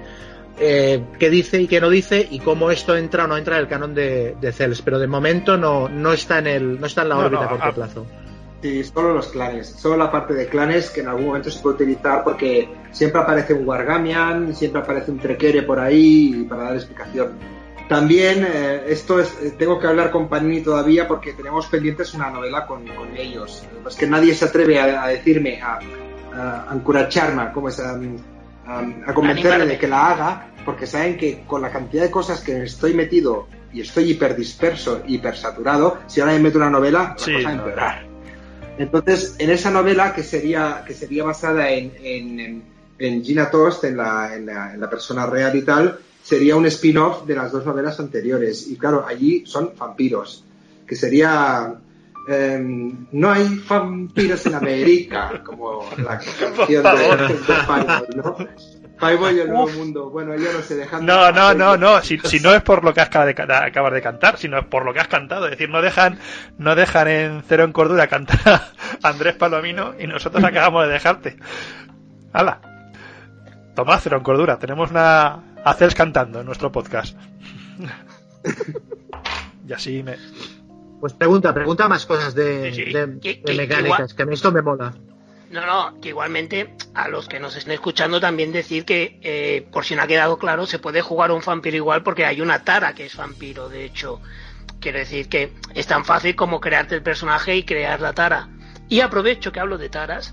eh, qué dice y qué no dice y cómo esto entra o no entra en el canon de, de Cels. Pero de momento no, no está en el no está en la No, órbita no, a corto a- plazo. Sí, solo los clanes, solo la parte de clanes que en algún momento se puede utilizar porque siempre aparece un Wargamian, siempre aparece un Trekere por ahí para dar explicación. También, eh, esto es, eh, tengo que hablar con Panini todavía porque tenemos pendientes una novela con, con ellos. Es que nadie se atreve a, a decirme, a, a, a encoracharme, ¿cómo es? A, a, a convencerme Animarme. de que la haga, porque saben que con la cantidad de cosas que estoy metido y estoy hiperdisperso, hipersaturado, si ahora me meto una novela, la Sí, cosa va a no, empeorar. Entonces, en esa novela que sería, que sería basada en, en, en, en Gina Tost, en la, en, la, en la persona real y tal, sería un spin-off de las dos novelas anteriores. Y claro, allí son vampiros, que sería... eh, no hay vampiros en América, como la canción de, de Fireball, ¿no? Fireball y el Nuevo Mundo. Bueno, yo no sé, dejando... No, no, no, no. Si, si no es por lo que acabas de, ca- acabas de cantar, sino es por lo que has cantado. Es decir, no dejan, no dejan en Cero en Cordura cantar a Andrés Palomino y nosotros acabamos de dejarte. ¡Hala! Tomad cero en cordura. Tenemos una Acels cantando en nuestro podcast. Y así me... Pues pregunta, pregunta más cosas de, Sí, sí. de, Que- de que- mecánicas, que que a mí esto me mola. No, no, que igualmente a los que nos estén escuchando también decir que, eh, por si no ha quedado claro, se puede jugar un vampiro igual porque hay una Tara que es vampiro, de hecho. Quiero decir que es tan fácil como crearte el personaje y crear la Tara. Y aprovecho que hablo de Taras.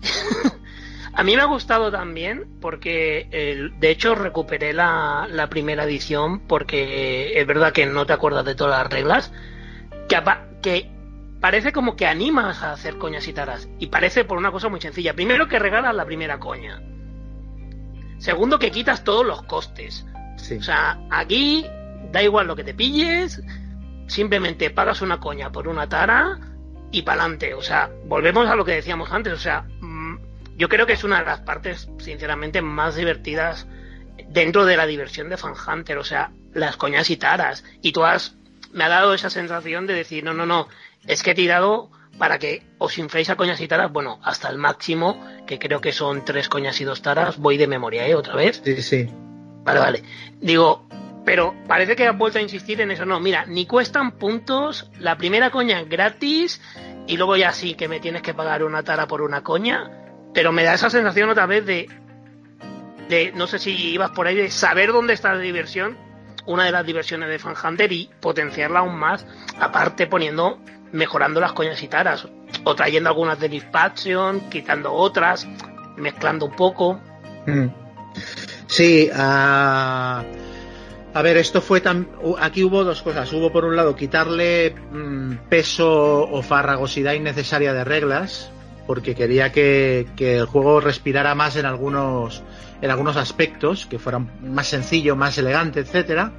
A mí me ha gustado también porque, eh, de hecho, recuperé la, la primera edición porque es verdad que no te acuerdas de todas las reglas. Que, apa- que parece como que animas a hacer coñas y taras. Y parece por una cosa muy sencilla. Primero, que regalas la primera coña. Segundo, que quitas todos los costes. Sí. O sea, aquí da igual lo que te pilles, simplemente pagas una coña por una tara y pa'lante. O sea, volvemos a lo que decíamos antes. O sea, mmm, yo creo que es una de las partes, sinceramente, más divertidas dentro de la diversión de Fan Hunter. O sea, las coñas y taras. Y tú has... me ha dado esa sensación de decir, no, no, no, es que he tirado para que os infléis a coñas y taras, bueno, hasta el máximo, que creo que son tres coñas y dos taras, voy de memoria, ¿eh? Otra vez. Sí, sí. Vale, vale. Digo, pero parece que has vuelto a insistir en eso. No, mira, ni cuestan puntos, la primera coña es gratis, y luego ya sí que me tienes que pagar una tara por una coña, pero me da esa sensación otra vez de, de no sé si ibas por ahí, de saber dónde está la diversión, una de las diversiones de Fan Hunter, y potenciarla aún más, aparte poniendo, mejorando las coñas y taras, o trayendo algunas de Dispattion, quitando otras, mezclando un poco. Mm. Sí, a... a ver, esto fue tan... aquí hubo dos cosas. Hubo, por un lado, quitarle mmm, peso o farragosidad innecesaria de reglas, porque quería que, que el juego respirara más en algunos en algunos aspectos, que fuera más sencillo, más elegante, etcétera.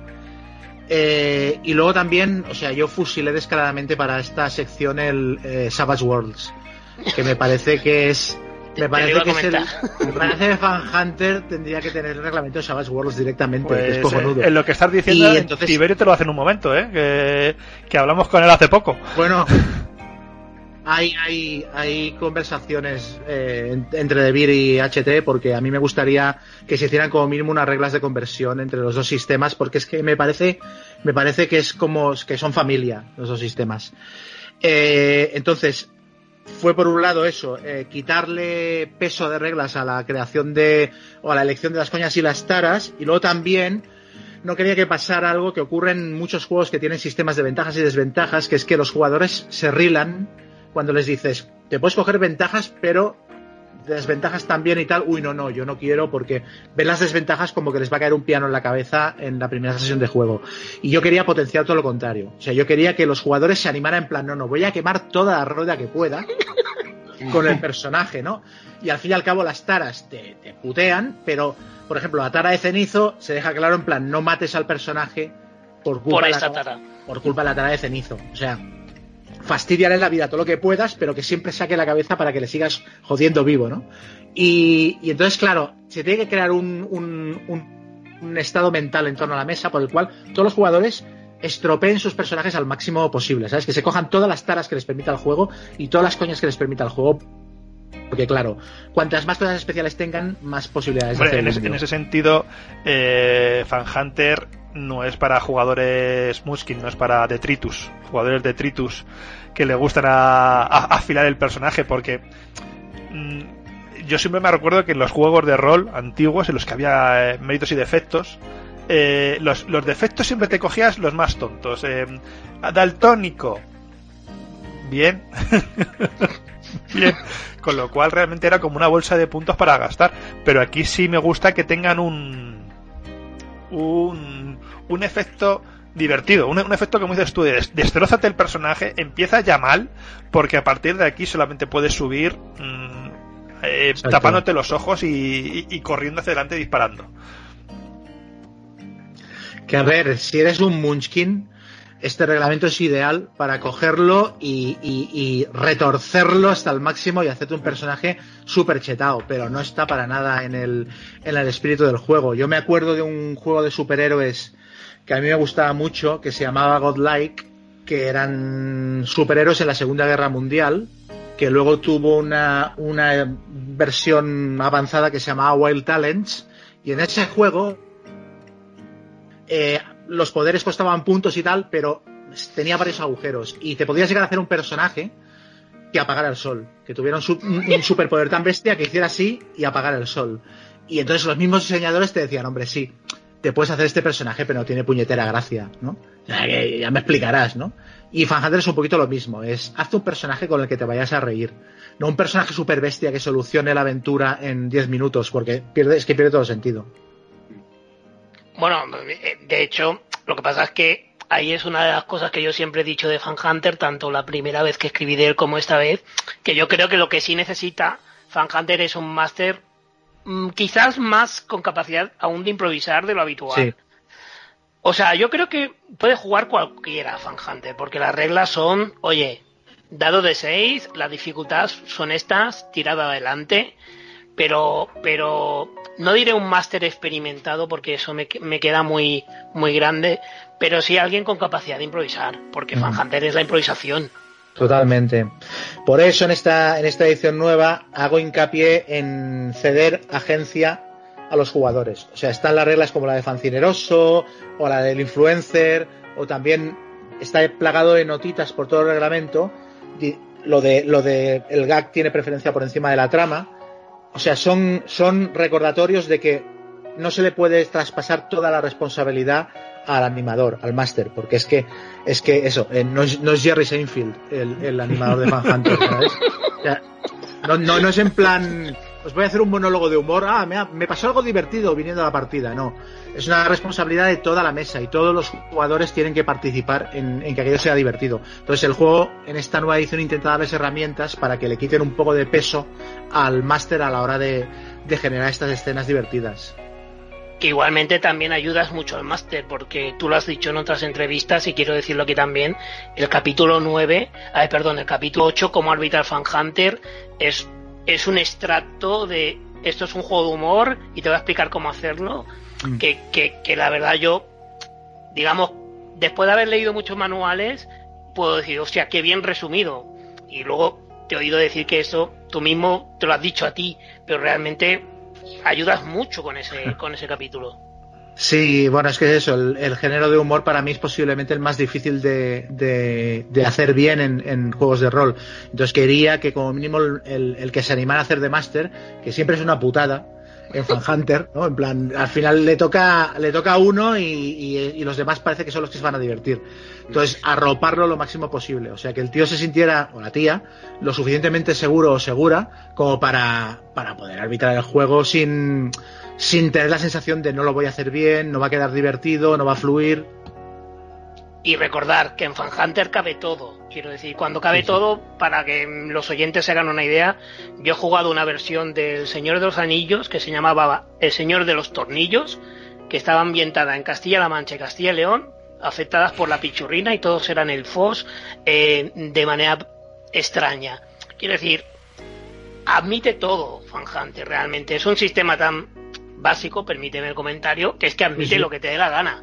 Eh, y luego también, o sea, yo fusilé descaradamente para esta sección el eh, Savage Worlds, que me parece que es me parece que es el, me parece que Fan Hunter tendría que tener el reglamento de Savage Worlds directamente, pues, que es cojonudo. En lo que estás diciendo, y entonces, Tiberio te lo hace en un momento, ¿eh? Que, que hablamos con él hace poco. Bueno, hay, hay, hay conversaciones eh, entre Debir y H T, porque a mí me gustaría que se hicieran como mínimo unas reglas de conversión entre los dos sistemas, porque es que me parece me parece que es como que son familia los dos sistemas. Eh, entonces, fue por un lado eso, eh, quitarle peso de reglas a la creación de o a la elección de las coñas y las taras, y luego también no quería que pasara algo que ocurre en muchos juegos que tienen sistemas de ventajas y desventajas, que es que los jugadores se rilan cuando les dices, te puedes coger ventajas, pero desventajas también y tal. Uy, no, no, yo no quiero, porque ven las desventajas como que les va a caer un piano en la cabeza en la primera sesión de juego. Y yo quería potenciar todo lo contrario. O sea, yo quería que los jugadores se animaran en plan, no, no, voy a quemar toda la rueda que pueda con el personaje, ¿no? Y al fin y al cabo las taras te, te putean, pero, por ejemplo, la tara de cenizo se deja claro en plan, no mates al personaje por culpa, por de, esta la, tara. por culpa de la tara de cenizo. O sea, fastidiarle la vida todo lo que puedas, pero que siempre saque la cabeza para que le sigas jodiendo vivo, ¿no? Y, y entonces, claro, se tiene que crear un, un, un, un estado mental en torno a la mesa por el cual todos los jugadores estropeen sus personajes al máximo posible, ¿sabes? Que se cojan todas las taras que les permita el juego y todas las coñas que les permita el juego, porque claro, cuantas más cosas especiales tengan, más posibilidades Hombre, de en, hacer es, en ese sentido, eh, Fan Hunter no es para jugadores Muskin, no es para detritus, jugadores detritus que le gustan a, a, a afilar el personaje, porque mmm, yo siempre me recuerdo que en los juegos de rol antiguos, en los que había eh, méritos y defectos, eh, los, los defectos siempre te cogías los más tontos. Eh, daltónico, bien. Bien, con lo cual realmente era como una bolsa de puntos para gastar, pero aquí sí me gusta que tengan un un, un efecto divertido, un, un efecto como dices tú, de destrózate el personaje, empieza ya mal, porque a partir de aquí solamente puedes subir mmm, eh, tapándote los ojos y, y, y corriendo hacia adelante disparando. Que a ver, si eres un Munchkin, este reglamento es ideal para cogerlo y, y, y retorcerlo hasta el máximo y hacerte un personaje súper chetado, pero no está para nada en el, en el espíritu del juego. Yo me acuerdo de un juego de superhéroes que a mí me gustaba mucho, que se llamaba Godlike, que eran superhéroes en la Segunda Guerra Mundial, que luego tuvo una, una versión avanzada que se llamaba Wild Talents, y en ese juego eh, los poderes costaban puntos y tal, pero tenía varios agujeros y te podías llegar a hacer un personaje que apagara el sol, que tuviera un, su- un superpoder tan bestia que hiciera así y apagara el sol. Y entonces los mismos diseñadores te decían, hombre, sí, te puedes hacer este personaje, pero no tiene puñetera gracia, ¿no? Ya, que ya me explicarás, ¿no? Y Fan Hunter es un poquito lo mismo, es hazte un personaje con el que te vayas a reír, no un personaje super bestia que solucione la aventura en diez minutos, porque pierde, es que pierde todo sentido. Bueno, de hecho, lo que pasa es que ahí es una de las cosas que yo siempre he dicho de Fan Hunter, tanto la primera vez que escribí de él como esta vez, que yo creo que lo que sí necesita Fan Hunter es un máster mmm, quizás más con capacidad aún de improvisar de lo habitual. Sí. O sea, yo creo que puede jugar cualquiera Fan Hunter, porque las reglas son, oye, dado de seis, las dificultades son estas, tirado adelante, pero pero no diré un máster experimentado porque eso me, me queda muy muy grande, pero sí alguien con capacidad de improvisar, porque Fan Hunter es la improvisación. Totalmente. Por eso en esta en esta edición nueva hago hincapié en ceder agencia a los jugadores. O sea, están las reglas como la de Fancineroso o la del influencer, o también está plagado de notitas por todo el reglamento. Lo de lo de el gag tiene preferencia por encima de la trama. O sea, son son recordatorios de que no se le puede traspasar toda la responsabilidad al animador, al máster, porque es que es que eso, eh, no, es, no es Jerry Seinfeld el, el animador de Fan Hunter, ¿sabes? O sea, no, no, no es en plan, os voy a hacer un monólogo de humor, ah, me, ha, me pasó algo divertido viniendo a la partida, no. Es una responsabilidad de toda la mesa y todos los jugadores tienen que participar en, en que aquello sea divertido. Entonces el juego en esta nueva edición intenta darles herramientas para que le quiten un poco de peso al máster a la hora de, de generar estas escenas divertidas. Que igualmente también ayudas mucho al máster, porque tú lo has dicho en otras entrevistas y quiero decirlo aquí también, el capítulo nueve, ay, perdón, el capítulo ocho, cómo arbitrar Fan Hunter, es, es un extracto de esto es un juego de humor y te voy a explicar cómo hacerlo, mm. que, que, que la verdad yo, digamos, después de haber leído muchos manuales, puedo decir, hostia, qué bien resumido, y luego te he oído decir que eso tú mismo te lo has dicho a ti, pero realmente ayudas mucho con ese con ese capítulo. Sí, bueno, es que es eso, el, el género de humor para mí es posiblemente el más difícil de, de, de hacer bien en, en juegos de rol. Entonces quería que como mínimo el, el que se animara a hacer de máster, que siempre es una putada en Fan Hunter, ¿no? En plan, al final le toca le toca a uno y, y, y los demás parece que son los que se van a divertir. Entonces, arroparlo lo máximo posible. O sea, que el tío se sintiera, o la tía, lo suficientemente seguro o segura como para, para poder arbitrar el juego sin, sin tener la sensación de no lo voy a hacer bien, no va a quedar divertido, no va a fluir. Y recordar que en Fan Hunter cabe todo. Quiero decir, cuando cabe sí, sí. todo, para que los oyentes se hagan una idea, yo he jugado una versión del Señor de los Anillos que se llamaba El Señor de los Tornillos, que estaba ambientada en Castilla-La Mancha y Castilla y León, afectadas por la pichurrina y todos eran elfos eh, de manera extraña. Quiero decir, admite todo Fan Hunter realmente. Es un sistema tan básico, permíteme el comentario, que es que admite sí, sí. lo que te dé la gana.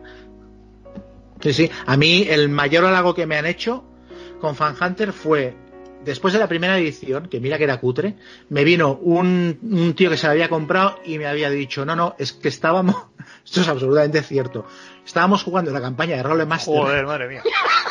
Sí, sí. A mí el mayor halago que me han hecho con Fan Hunter fue, después de la primera edición, que mira que era cutre, me vino un, un tío que se la había comprado y me había dicho, no, no, es que estábamos, esto es absolutamente cierto, estábamos jugando la campaña de Rolemaster. Joder, madre mía.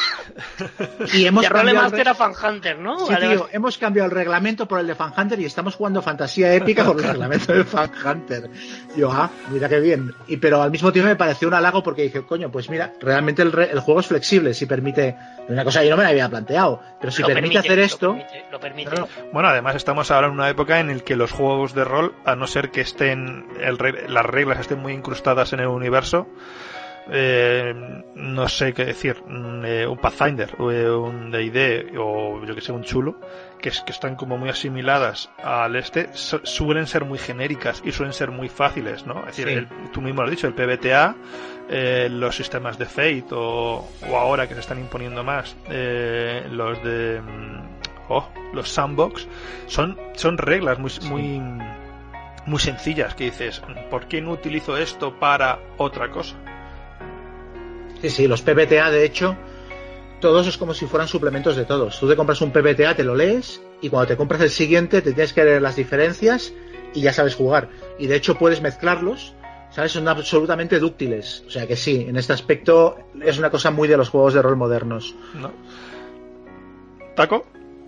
Y hemos de Rolemaster a Fan Hunter, ¿no? Sí, vale, tío, vale. Hemos cambiado el reglamento por el de Fan Hunter y estamos jugando fantasía épica por el reglamento de Fan Hunter. Y yo, ah, mira qué bien. Y pero al mismo tiempo me pareció un halago porque dije, coño, pues mira, realmente el, re, el juego es flexible, si permite, una cosa que yo no me la había planteado, pero si permite, permite hacer lo esto... Permite, lo permite. No, no. Bueno, además estamos ahora en una época en la que los juegos de rol, a no ser que estén el, las reglas estén muy incrustadas en el universo, Eh, no sé qué decir, eh, un Pathfinder, eh, un D and D o yo que sé, un chulo, que, es, que están como muy asimiladas al este, su, suelen ser muy genéricas y suelen ser muy fáciles, ¿no? Es decir, sí. el, tú mismo lo has dicho, el P B T A, eh, los sistemas de Fate o, o ahora que se están imponiendo más, eh, los de oh, los sandbox, son, son reglas muy, sí. muy, muy sencillas que dices, ¿por qué no utilizo esto para otra cosa? Sí, sí, los P B T A, de hecho, todos es como si fueran suplementos de todos. Tú te compras un P B T A, te lo lees, y cuando te compras el siguiente te tienes que leer las diferencias y ya sabes jugar. Y de hecho puedes mezclarlos, ¿sabes? Son absolutamente dúctiles. O sea que sí, en este aspecto es una cosa muy de los juegos de rol modernos. ¿No? ¿Taco?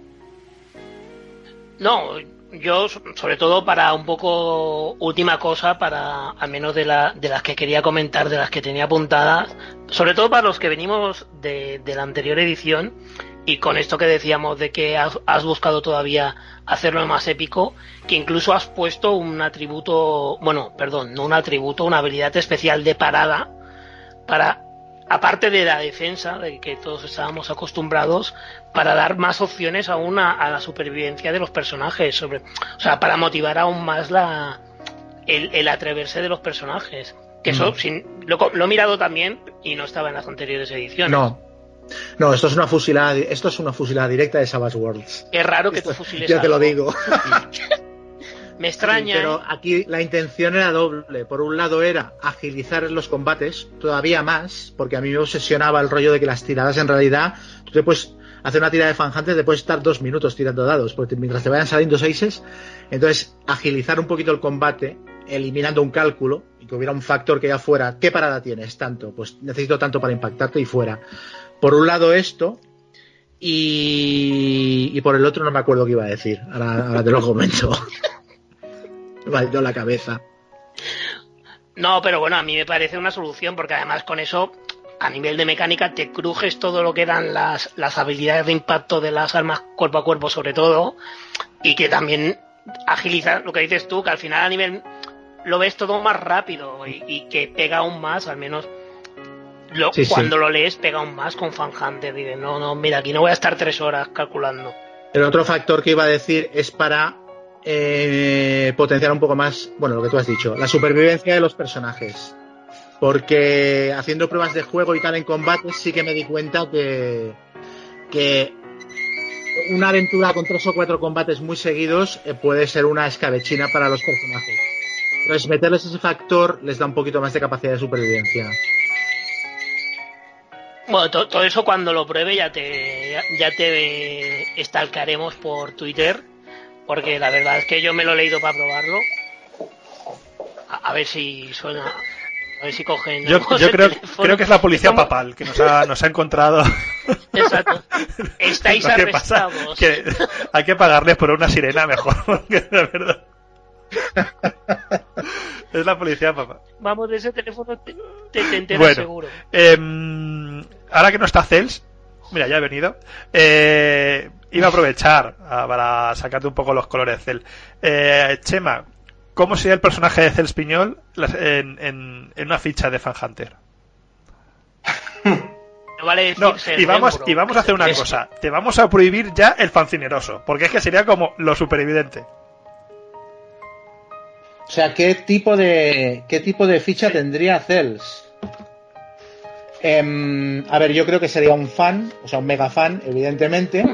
No, yo sobre todo para un poco última cosa, para al menos de, la, de las que quería comentar, de las que tenía apuntadas, sobre todo para los que venimos de, de la anterior edición, y con esto que decíamos de que has, has buscado todavía hacerlo más épico, que incluso has puesto un atributo, bueno, perdón, no un atributo, una habilidad especial de parada para, aparte de la defensa, de que todos estábamos acostumbrados, para dar más opciones aún a, a la supervivencia de los personajes, sobre, o sea, para motivar aún más la el, el atreverse de los personajes. Que eso, mm. sin, lo, lo he mirado también y no estaba en las anteriores ediciones. No. No, esto es una fusilada, esto es una fusilada directa de Savage Worlds. Es raro que esto, tú fusiles yo algo. te lo digo. Me extraña. Sí, pero aquí la intención era doble. Por un lado era agilizar los combates todavía más, porque a mí me obsesionaba el rollo de que las tiradas en realidad, tú te puedes hacer una tirada de Fan Hunter, te puedes estar dos minutos tirando dados, porque mientras te vayan saliendo seises, entonces agilizar un poquito el combate, eliminando un cálculo, y que hubiera un factor que ya fuera, ¿qué parada tienes? Tanto, pues necesito tanto para impactarte y fuera. Por un lado esto, y, y por el otro no me acuerdo qué iba a decir, ahora, ahora te lo comento. Me ha ido la cabeza. No, pero bueno, a mí me parece una solución, porque además con eso, a nivel de mecánica, te crujes todo lo que eran las, las habilidades de impacto de las armas cuerpo a cuerpo sobre todo, y que también agiliza lo que dices tú, que al final a nivel lo ves todo más rápido y, y que pega aún más, al menos lo, sí, cuando sí. lo lees pega aún más con Fan Hunter. Dices, no, no, mira, aquí no voy a estar tres horas calculando. El otro factor que iba a decir es para eh, potenciar un poco más, bueno, lo que tú has dicho, la supervivencia de los personajes. Porque haciendo pruebas de juego y tal en combate sí que me di cuenta que, que una aventura con tres o cuatro combates muy seguidos eh, puede ser una escabechina para los personajes. Entonces meterles ese factor les da un poquito más de capacidad de supervivencia. Bueno, to- todo eso cuando lo pruebe ya te ya, ya te estalcaremos por Twitter, porque la verdad es que yo me lo he leído para probarlo. A, a ver si suena, a ver si cogen. Yo, yo creo, creo que es la policía ¿Cómo? papal que nos ha, nos ha encontrado. Exacto. Estáis ¿Qué arrestados. pasa? Que hay que pagarles por una sirena mejor, porque de verdad. Es la policía papal. Vamos, de ese teléfono te, te, te enteras bueno, seguro. Eh, ahora que no está Cels, mira, ya he venido. Eh, iba a aprovechar a, para sacarte un poco los colores Cel. Eh, Chema, ¿cómo sería el personaje de Cels Piñol en, en, en una ficha de Fan Hunter? No, vale no, y vamos, y vamos a hacer una cosa. Te vamos a prohibir ya el fancineroso, porque es que sería como lo superviviente. O sea, ¿qué tipo de qué tipo de ficha tendría Cels? Eh, a ver, yo creo que sería un fan, o sea, un mega fan, evidentemente.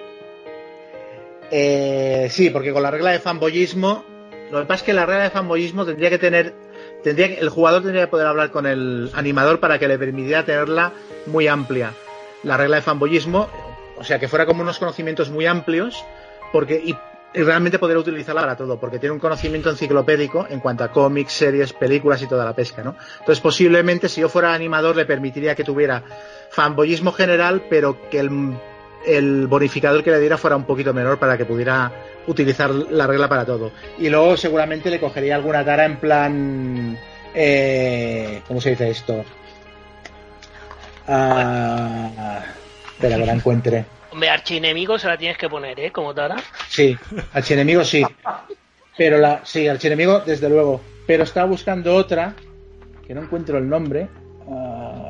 Eh, sí, porque con la regla de fanboyismo, lo que pasa es que la regla de fanboyismo tendría que tener, tendría que, el jugador tendría que poder hablar con el animador para que le permitiera tenerla muy amplia. La regla de fanboyismo, o sea, que fuera como unos conocimientos muy amplios, porque y y realmente poder utilizarla para todo, porque tiene un conocimiento enciclopédico en cuanto a cómics, series, películas y toda la pesca, ¿no? Entonces posiblemente si yo fuera animador le permitiría que tuviera fanboyismo general, pero que el, el bonificador que le diera fuera un poquito menor para que pudiera utilizar la regla para todo. Y luego seguramente le cogería alguna tara en plan eh, ¿cómo se dice esto? Ah, espera que la encuentre. Hombre, archienemigo se la tienes que poner, ¿eh? Como Tara. Sí, archienemigo sí. Pero la, sí, archienemigo desde luego. Pero estaba buscando otra que no encuentro el nombre. Uh...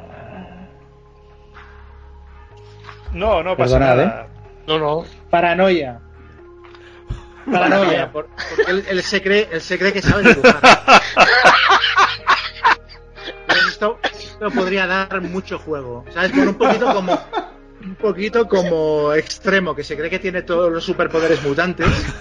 No, no pasa Perdonad, nada. ¿eh? No, no. Paranoia. Paranoia. Por, porque él, él, se cree, él se cree que sabe dibujar. Esto, esto podría dar mucho juego. ¿Sabes? Por un poquito como... Un poquito como extremo, que se cree que tiene todos los superpoderes mutantes.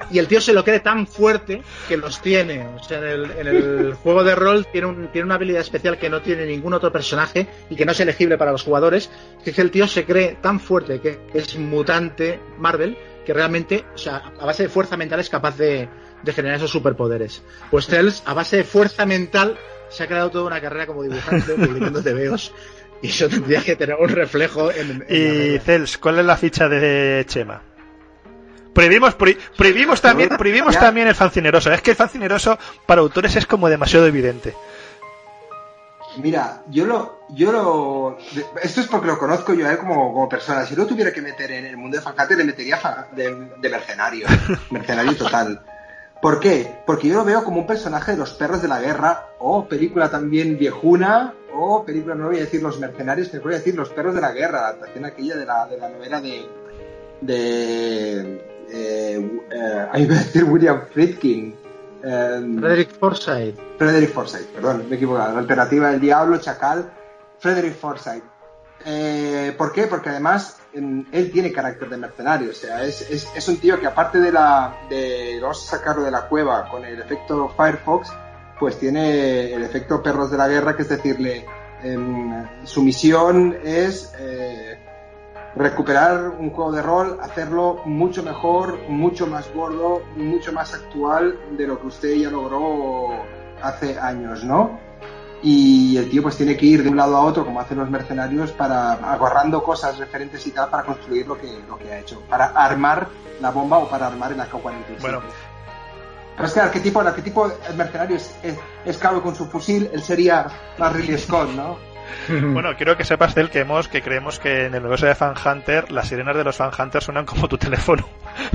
y el tío se lo cree tan fuerte que los tiene. O sea, en el, en el juego de rol tiene, un, tiene una habilidad especial que no tiene ningún otro personaje y que no es elegible para los jugadores, que es que el tío se cree tan fuerte que es mutante Marvel, que realmente, o sea, a base de fuerza mental es capaz de, de generar esos superpoderes. Pues Cels, a base de fuerza mental, se ha creado toda una carrera como dibujante, publicando tebeos, y eso tendría que tener un reflejo en... en y Cels, ¿cuál es la ficha de Chema? Prohibimos, pro, prohibimos también, prohibimos también el fancineroso. Es que el fancineroso para autores es como demasiado evidente. Mira, yo lo, yo lo, esto es porque lo conozco yo a él como, como persona. Si lo tuviera que meter en el mundo de Fanjate, le metería fa, de, de mercenario, mercenario total. ¿Por qué? Porque yo lo veo como un personaje de los perros de la guerra, o película también viejuna, o película, no voy a decir los mercenarios, te voy a decir los perros de la guerra, la adaptación aquella de la, de la novela de, de, eh, eh, ahí voy a decir William Friedkin. Um, Frederick Forsyth. Frederick Forsyth, perdón, me he equivocado. La alternativa del Diablo, Chacal, Frederick Forsyth. Eh, ¿Por qué? Porque además en, él tiene carácter de mercenario. O sea, es, es, es un tío que aparte de la de vamos a sacarlo de la cueva con el efecto Firefox, pues tiene el efecto perros de la guerra, que es decirle, eh, su misión es eh, recuperar un juego de rol, hacerlo mucho mejor, mucho más gordo, mucho más actual de lo que usted ya logró hace años, ¿no? Y el tío pues tiene que ir de un lado a otro, como hacen los mercenarios, para agarrando cosas referentes y tal para construir lo que, lo que ha hecho, para armar la bomba o para armar el A K cuarenta y siete. Bueno. Pero es que el arquetipo, el arquetipo el mercenario es, es, es Cabo con su fusil, él sería más Ridley Scott, ¿no? Bueno, quiero que sepas, Cel, que hemos, que creemos que en el universo de Fan Hunter las sirenas de los Fan Hunters suenan como tu teléfono.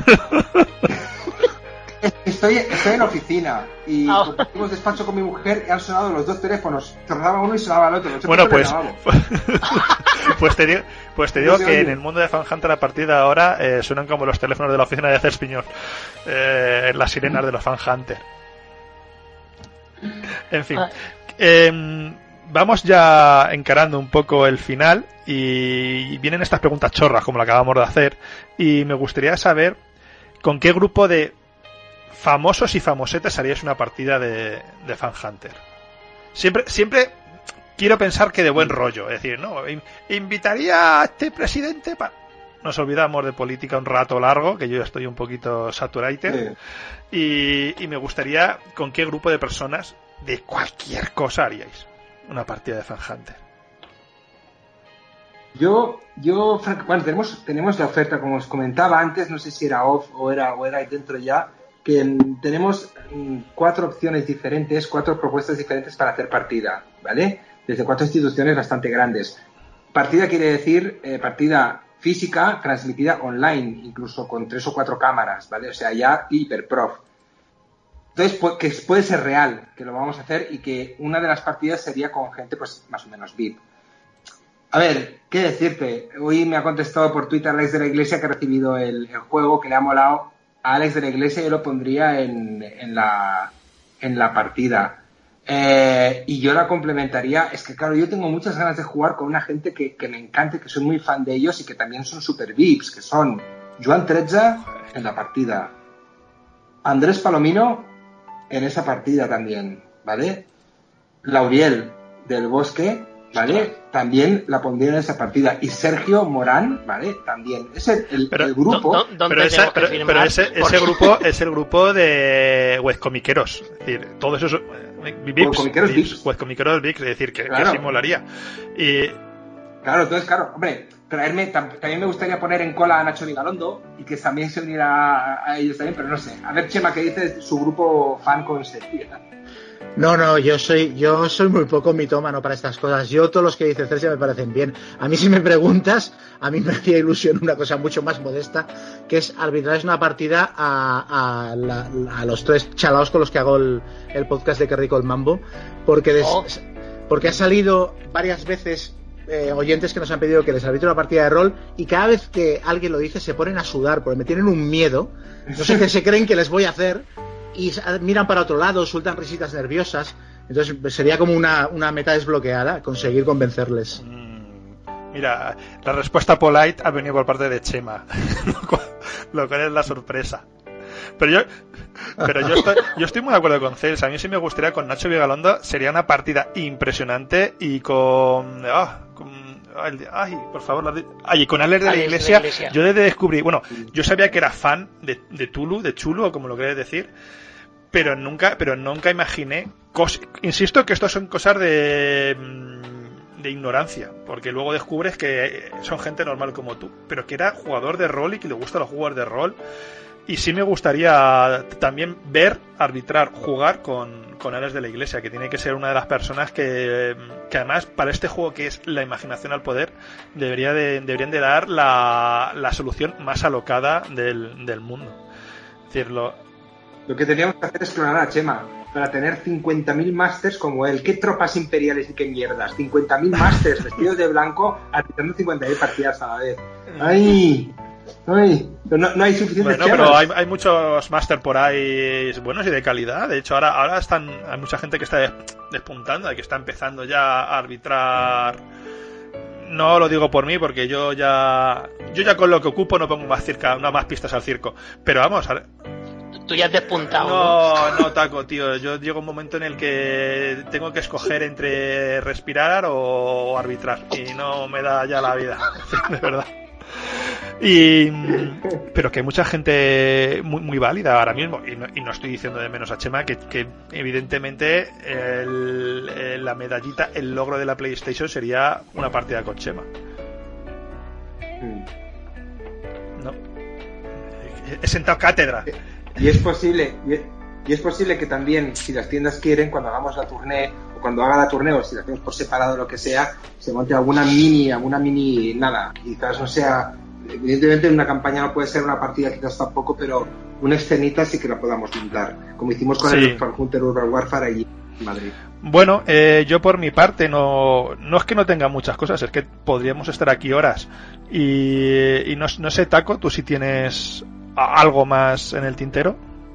Estoy, estoy en oficina y oh. compartimos despacho con mi mujer y han sonado los dos teléfonos. Sonaba uno y sonaba el otro. Bueno, pues, pues te digo, pues te digo que oye. En el mundo de Fan Hunter a partir de ahora eh, suenan como los teléfonos de la oficina de Hacer Piñón, eh, las sirenas de los Fan Hunter. En fin. Eh, Vamos ya encarando un poco el final y vienen estas preguntas chorras como la que acabamos de hacer y me gustaría saber con qué grupo de famosos y famosetes haríais una partida de, de Fan Hunter. Siempre, siempre quiero pensar que de buen rollo, es decir, no, invitaría a este presidente para... Nos olvidamos de política un rato largo, que yo ya estoy un poquito saturated, sí. y, y me gustaría con qué grupo de personas de cualquier cosa haríais una partida de Fan Hunter. Yo, yo, bueno, tenemos, tenemos la oferta, como os comentaba antes, no sé si era off o era, o era ahí dentro ya, que mm, tenemos mm, cuatro opciones diferentes, cuatro propuestas diferentes para hacer partida, ¿vale? Desde cuatro instituciones bastante grandes. Partida quiere decir eh, partida física transmitida online, incluso con tres o cuatro cámaras, ¿vale? O sea, ya hiperprof. Entonces, que puede ser real, que lo vamos a hacer y que una de las partidas sería con gente, pues, más o menos V I P. A ver, ¿qué decirte? Hoy me ha contestado por Twitter Alex de la Iglesia que ha recibido el, el juego, que le ha molado a Alex de la Iglesia y yo lo pondría en, en, la, en la partida. Eh, y yo la complementaría. Es que, claro, yo tengo muchas ganas de jugar con una gente que, que me encante, que soy muy fan de ellos y que también son super V I Ps, que son Joan Trezza en la partida, Andrés Palomino en esa partida también, ¿vale? Lauriel del Bosque, ¿vale? También la pondría en esa partida. Y Sergio Morán, ¿vale? También. Es el, el, pero, el grupo... ¿dó, dó, pero, ese, pero, pero ese, ese grupo es el grupo de webcomiqueros. Es decir, todos esos... Webcomiqueros V I Ps. Webcomiqueros V I Ps, es decir, que, claro. que sí molaría. Y... Claro, entonces, claro, hombre, traerme, también me gustaría poner en cola a Nacho Vigalondo y que también se uniera a, a ellos también, pero no sé. A ver, Chema, ¿qué dices su grupo fan con Sergio? No, no, yo soy yo soy muy poco mitómano para estas cosas. Yo todos los que dice Celsia me parecen bien. A mí si me preguntas, a mí me hacía ilusión una cosa mucho más modesta, que es arbitrar una partida a, a, la, a los tres chalaos con los que hago el, el podcast de Qué rico el mambo, porque, des, oh. porque ha salido varias veces eh, oyentes que nos han pedido que les arbitre una partida de rol y cada vez que alguien lo dice se ponen a sudar porque me tienen un miedo. No sé qué se creen que les voy a hacer. Y miran para otro lado, sueltan risitas nerviosas. Entonces sería como una, una meta desbloqueada, conseguir convencerles. Mm, mira, la respuesta polite ha venido por parte de Chema, lo cual es la sorpresa. Pero yo, pero yo estoy, yo estoy muy de acuerdo con Cels. A mí sí me gustaría con Nacho Vigalondo, sería una partida impresionante y con, ah, con ay, por favor, la de, ay, con Alex de la, Iglesia, de la Iglesia, yo desde descubrí, bueno, yo sabía que era fan de, de Tulu, de Chulu, o como lo queréis decir, pero nunca, pero nunca imaginé, cos, insisto que esto son cosas de de ignorancia, porque luego descubres que son gente normal como tú, pero que era jugador de rol y que le gustan los juegos de rol. Y sí me gustaría también ver, arbitrar, jugar con, con Alex de la Iglesia, que tiene que ser una de las personas que, que además para este juego que es la imaginación al poder, debería de, deberían de dar la, la solución más alocada del, del mundo. Es decir, lo... lo que teníamos que hacer es clonar a Chema para tener cincuenta mil másters como él. ¿Qué tropas imperiales y qué mierdas? cincuenta mil másters vestidos de blanco arbitrando cincuenta mil partidas a la vez. ¡Ay! Ay, no, no hay suficientes bueno, pero hay, hay muchos máster por ahí buenos y de calidad. De hecho, ahora ahora están hay mucha gente que está despuntando y que está empezando ya a arbitrar. No lo digo por mí, porque yo ya yo ya con lo que ocupo no pongo más circa, no más pistas al circo. Pero vamos, a ver. Tú ya has despuntado. No, no, Taco, tío. Yo llego a un momento en el que tengo que escoger entre respirar o arbitrar y no me da ya la vida, de verdad. Y pero que hay mucha gente muy, muy válida ahora mismo, y no, y no estoy diciendo de menos a Chema, que, que evidentemente el, el, la medallita, el logro de la PlayStation sería una partida con Chema. No, he sentado cátedra. Y es posible, y es, y es posible que también, si las tiendas quieren, cuando hagamos la tournée, o cuando haga la tournée, o si la hacemos por separado o lo que sea, se monte alguna mini, alguna mini, nada, quizás no sea, evidentemente una campaña no puede ser una partida, quizás tampoco, pero una escenita sí que la podamos montar, como hicimos con sí. el Fan Hunter Urban Warfare allí en Madrid. Bueno, eh, yo por mi parte no, no es que no tenga muchas cosas, es que podríamos estar aquí horas, y, y no, no sé, Taco, tú si tienes algo más en el tintero.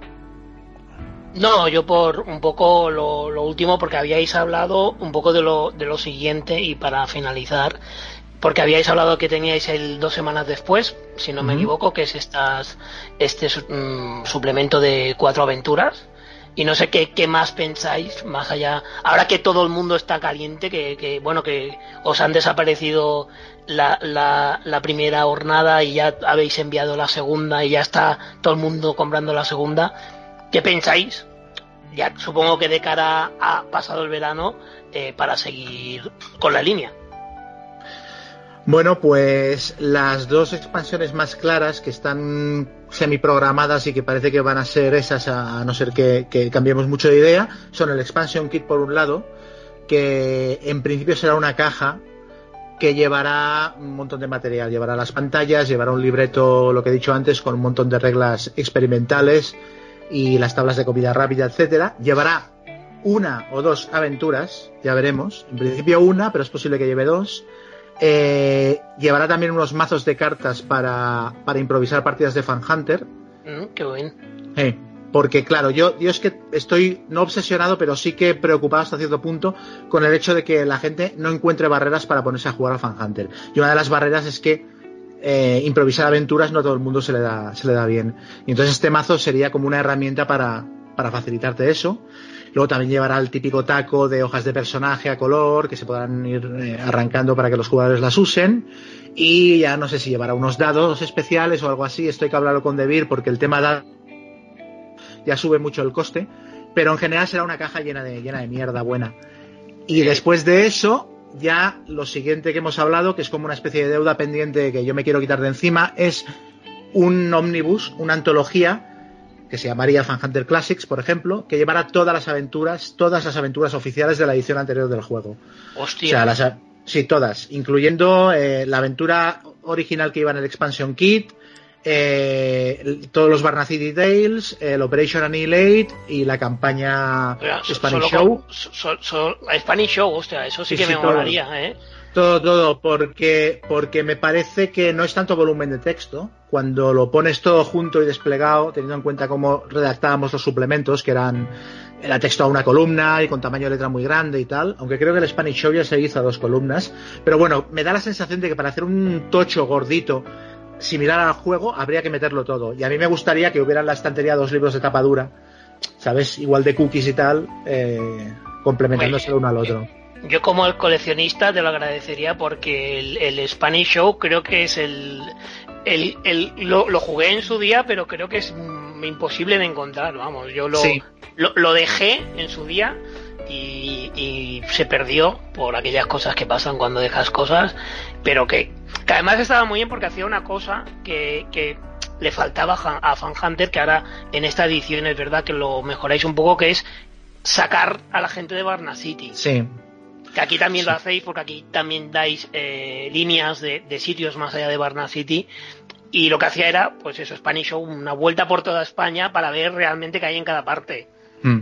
No, yo por un poco lo, lo último, porque habíais hablado un poco de lo, de lo siguiente, y para finalizar, porque habíais hablado que teníais el dos semanas después, si no me uh-huh. equivoco, que es estas, este um, suplemento de cuatro aventuras, y no sé qué, qué más pensáis, más allá, ahora que todo el mundo está caliente, que, que bueno, que os han desaparecido la, la, la primera jornada y ya habéis enviado la segunda y ya está todo el mundo comprando la segunda. ¿Qué pensáis? Ya supongo que de cara a pasado el verano, eh, para seguir con la línea. Bueno, pues las dos expansiones más claras que están semiprogramadas y que parece que van a ser esas, a no ser que, que cambiemos mucho de idea, son el Expansion Kit por un lado, que en principio será una caja que llevará un montón de material, llevará las pantallas, llevará un libreto, lo que he dicho antes, con un montón de reglas experimentales y las tablas de comida rápida, etcétera. Llevará una o dos aventuras, ya veremos. En principio una, pero es posible que lleve dos. Eh, llevará también unos mazos de cartas para, para improvisar partidas de Fan Hunter. Mm, qué bien. Eh, porque claro, yo, yo es que estoy no obsesionado, pero sí que preocupado hasta cierto punto con el hecho de que la gente no encuentre barreras para ponerse a jugar a Fan Hunter. Y una de las barreras es que eh, improvisar aventuras no a todo el mundo se le da, se le da bien. Y entonces este mazo sería como una herramienta para, para facilitarte eso. Luego también llevará el típico taco de hojas de personaje a color que se podrán ir eh, arrancando para que los jugadores las usen. Y ya no sé si llevará unos dados especiales o algo así. Esto hay que hablarlo con Debir porque el tema da ya sube mucho el coste. Pero en general será una caja llena de, llena de mierda buena. Y después de eso, ya lo siguiente que hemos hablado, que es como una especie de deuda pendiente que yo me quiero quitar de encima, es un ómnibus, una antología que se llamaría Fan Hunter Classics, por ejemplo, que llevará todas las aventuras, todas las aventuras oficiales de la edición anterior del juego. Hostia. O sea, las, sí, todas, incluyendo eh, la aventura original que iba en el Expansion Kit, eh, todos los Barnacity Tales, el Operation Annihilate y la campaña Oiga, Spanish Show. Con, so, so, Spanish Show, hostia, eso sí, sí que sí, me todo. molaría, ¿eh? Todo, todo, porque, porque me parece que no es tanto volumen de texto. Cuando lo pones todo junto y desplegado, teniendo en cuenta cómo redactábamos los suplementos, que eran era texto a una columna y con tamaño de letra muy grande y tal, aunque creo que el Spanish Show ya se hizo a dos columnas. Pero bueno, me da la sensación de que para hacer un tocho gordito similar al juego, habría que meterlo todo. Y a mí me gustaría que hubiera en la estantería dos libros de tapa dura, ¿sabes? Igual de cookies y tal, eh, complementándose el uno al otro. Yo como el coleccionista te lo agradecería porque el, el Spanish Show creo que es el... el, el lo, lo jugué en su día, pero creo que es mm, imposible de encontrar, vamos. Yo lo, Sí. lo, lo dejé en su día y, y se perdió por aquellas cosas que pasan cuando dejas cosas, pero que, que además estaba muy bien porque hacía una cosa que... que le faltaba a Fan Hunter, que ahora en esta edición es verdad que lo mejoráis un poco, que es sacar a la gente de Varna City. Sí. Que aquí también Sí. lo hacéis, porque aquí también dais eh, líneas de, de sitios más allá de Varna City. Y lo que hacía era, pues eso, Spanish Show, una vuelta por toda España para ver realmente qué hay en cada parte. Mm.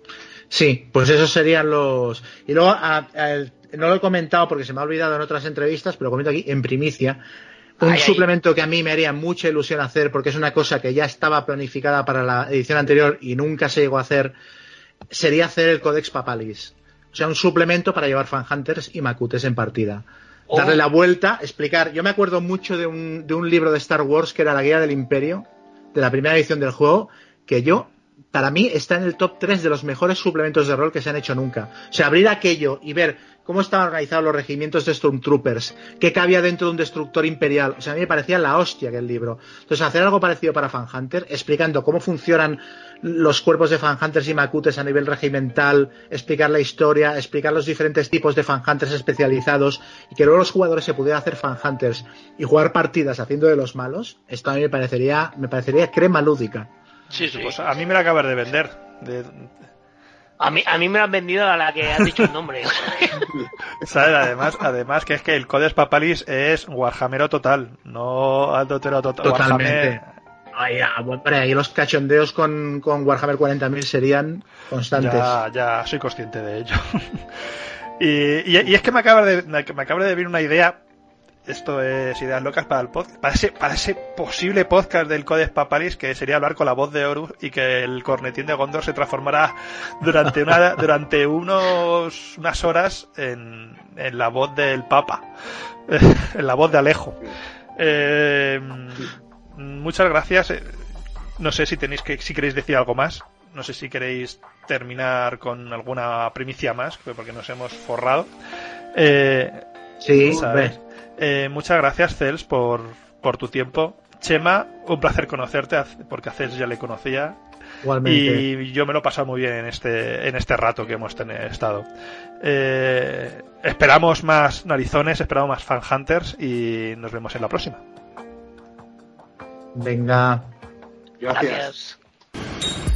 Sí, pues esos serían los... Y luego, a, a el- no lo he comentado porque se me ha olvidado en otras entrevistas, pero lo comento aquí en primicia. Un Ay, ay. suplemento que a mí me haría mucha ilusión hacer, porque es una cosa que ya estaba planificada para la edición anterior y nunca se llegó a hacer, sería hacer el Codex Papalis. O sea, un suplemento para llevar Fan Hunters y Makutes en partida. Oh. Darle la vuelta, explicar. Yo me acuerdo mucho de un, de un libro de Star Wars que era la Guía del Imperio, de la primera edición del juego, que yo, para mí, está en el top tres de los mejores suplementos de rol que se han hecho nunca. O sea, abrir aquello y ver cómo estaban organizados los regimientos de Stormtroopers, qué cabía dentro de un destructor imperial. O sea, a mí me parecía la hostia aquel libro. Entonces, hacer algo parecido para Fan Hunter, explicando cómo funcionan los cuerpos de Fan Hunters y Makutes a nivel regimental, explicar la historia, explicar los diferentes tipos de Fan Hunters especializados y que luego los jugadores se pudieran hacer Fan Hunters y jugar partidas haciendo de los malos, esto a mí me parecería, me parecería crema lúdica. Sí, sí. Pues a mí me la acabas de vender. De, A mí, a mí me lo han vendido a la que has dicho el nombre. ¿sabes? Además, además que es que el Codex Papalis es Warhammer total, no al Dotero total. Totalmente. Ay, ya, hombre, ahí los cachondeos con, con Warhammer cuarenta mil serían constantes. Ya, ya soy consciente de ello. y, y, y es que me acaba de me acaba de venir una idea. Esto es ideas locas para el podcast, para ese, para ese posible podcast del Codex Papalis, que sería hablar con la voz de Horus y que el cornetín de Gondor se transformara durante una durante unos unas horas en, en la voz del Papa, en la voz de Alejo. Eh, muchas gracias. No sé si tenéis que si queréis decir algo más. No sé si queréis terminar con alguna primicia más, porque nos hemos forrado. Eh, Sí, ¿sabes? hombre. Eh, muchas gracias, Cels, por, por tu tiempo. Chema, un placer conocerte, porque a Cels ya le conocía. Igualmente. Y yo me lo he pasado muy bien en este, en este rato que hemos ten- estado. Eh, esperamos más narizones, esperamos más Fan Hunters y nos vemos en la próxima. Venga. Gracias. Gracias.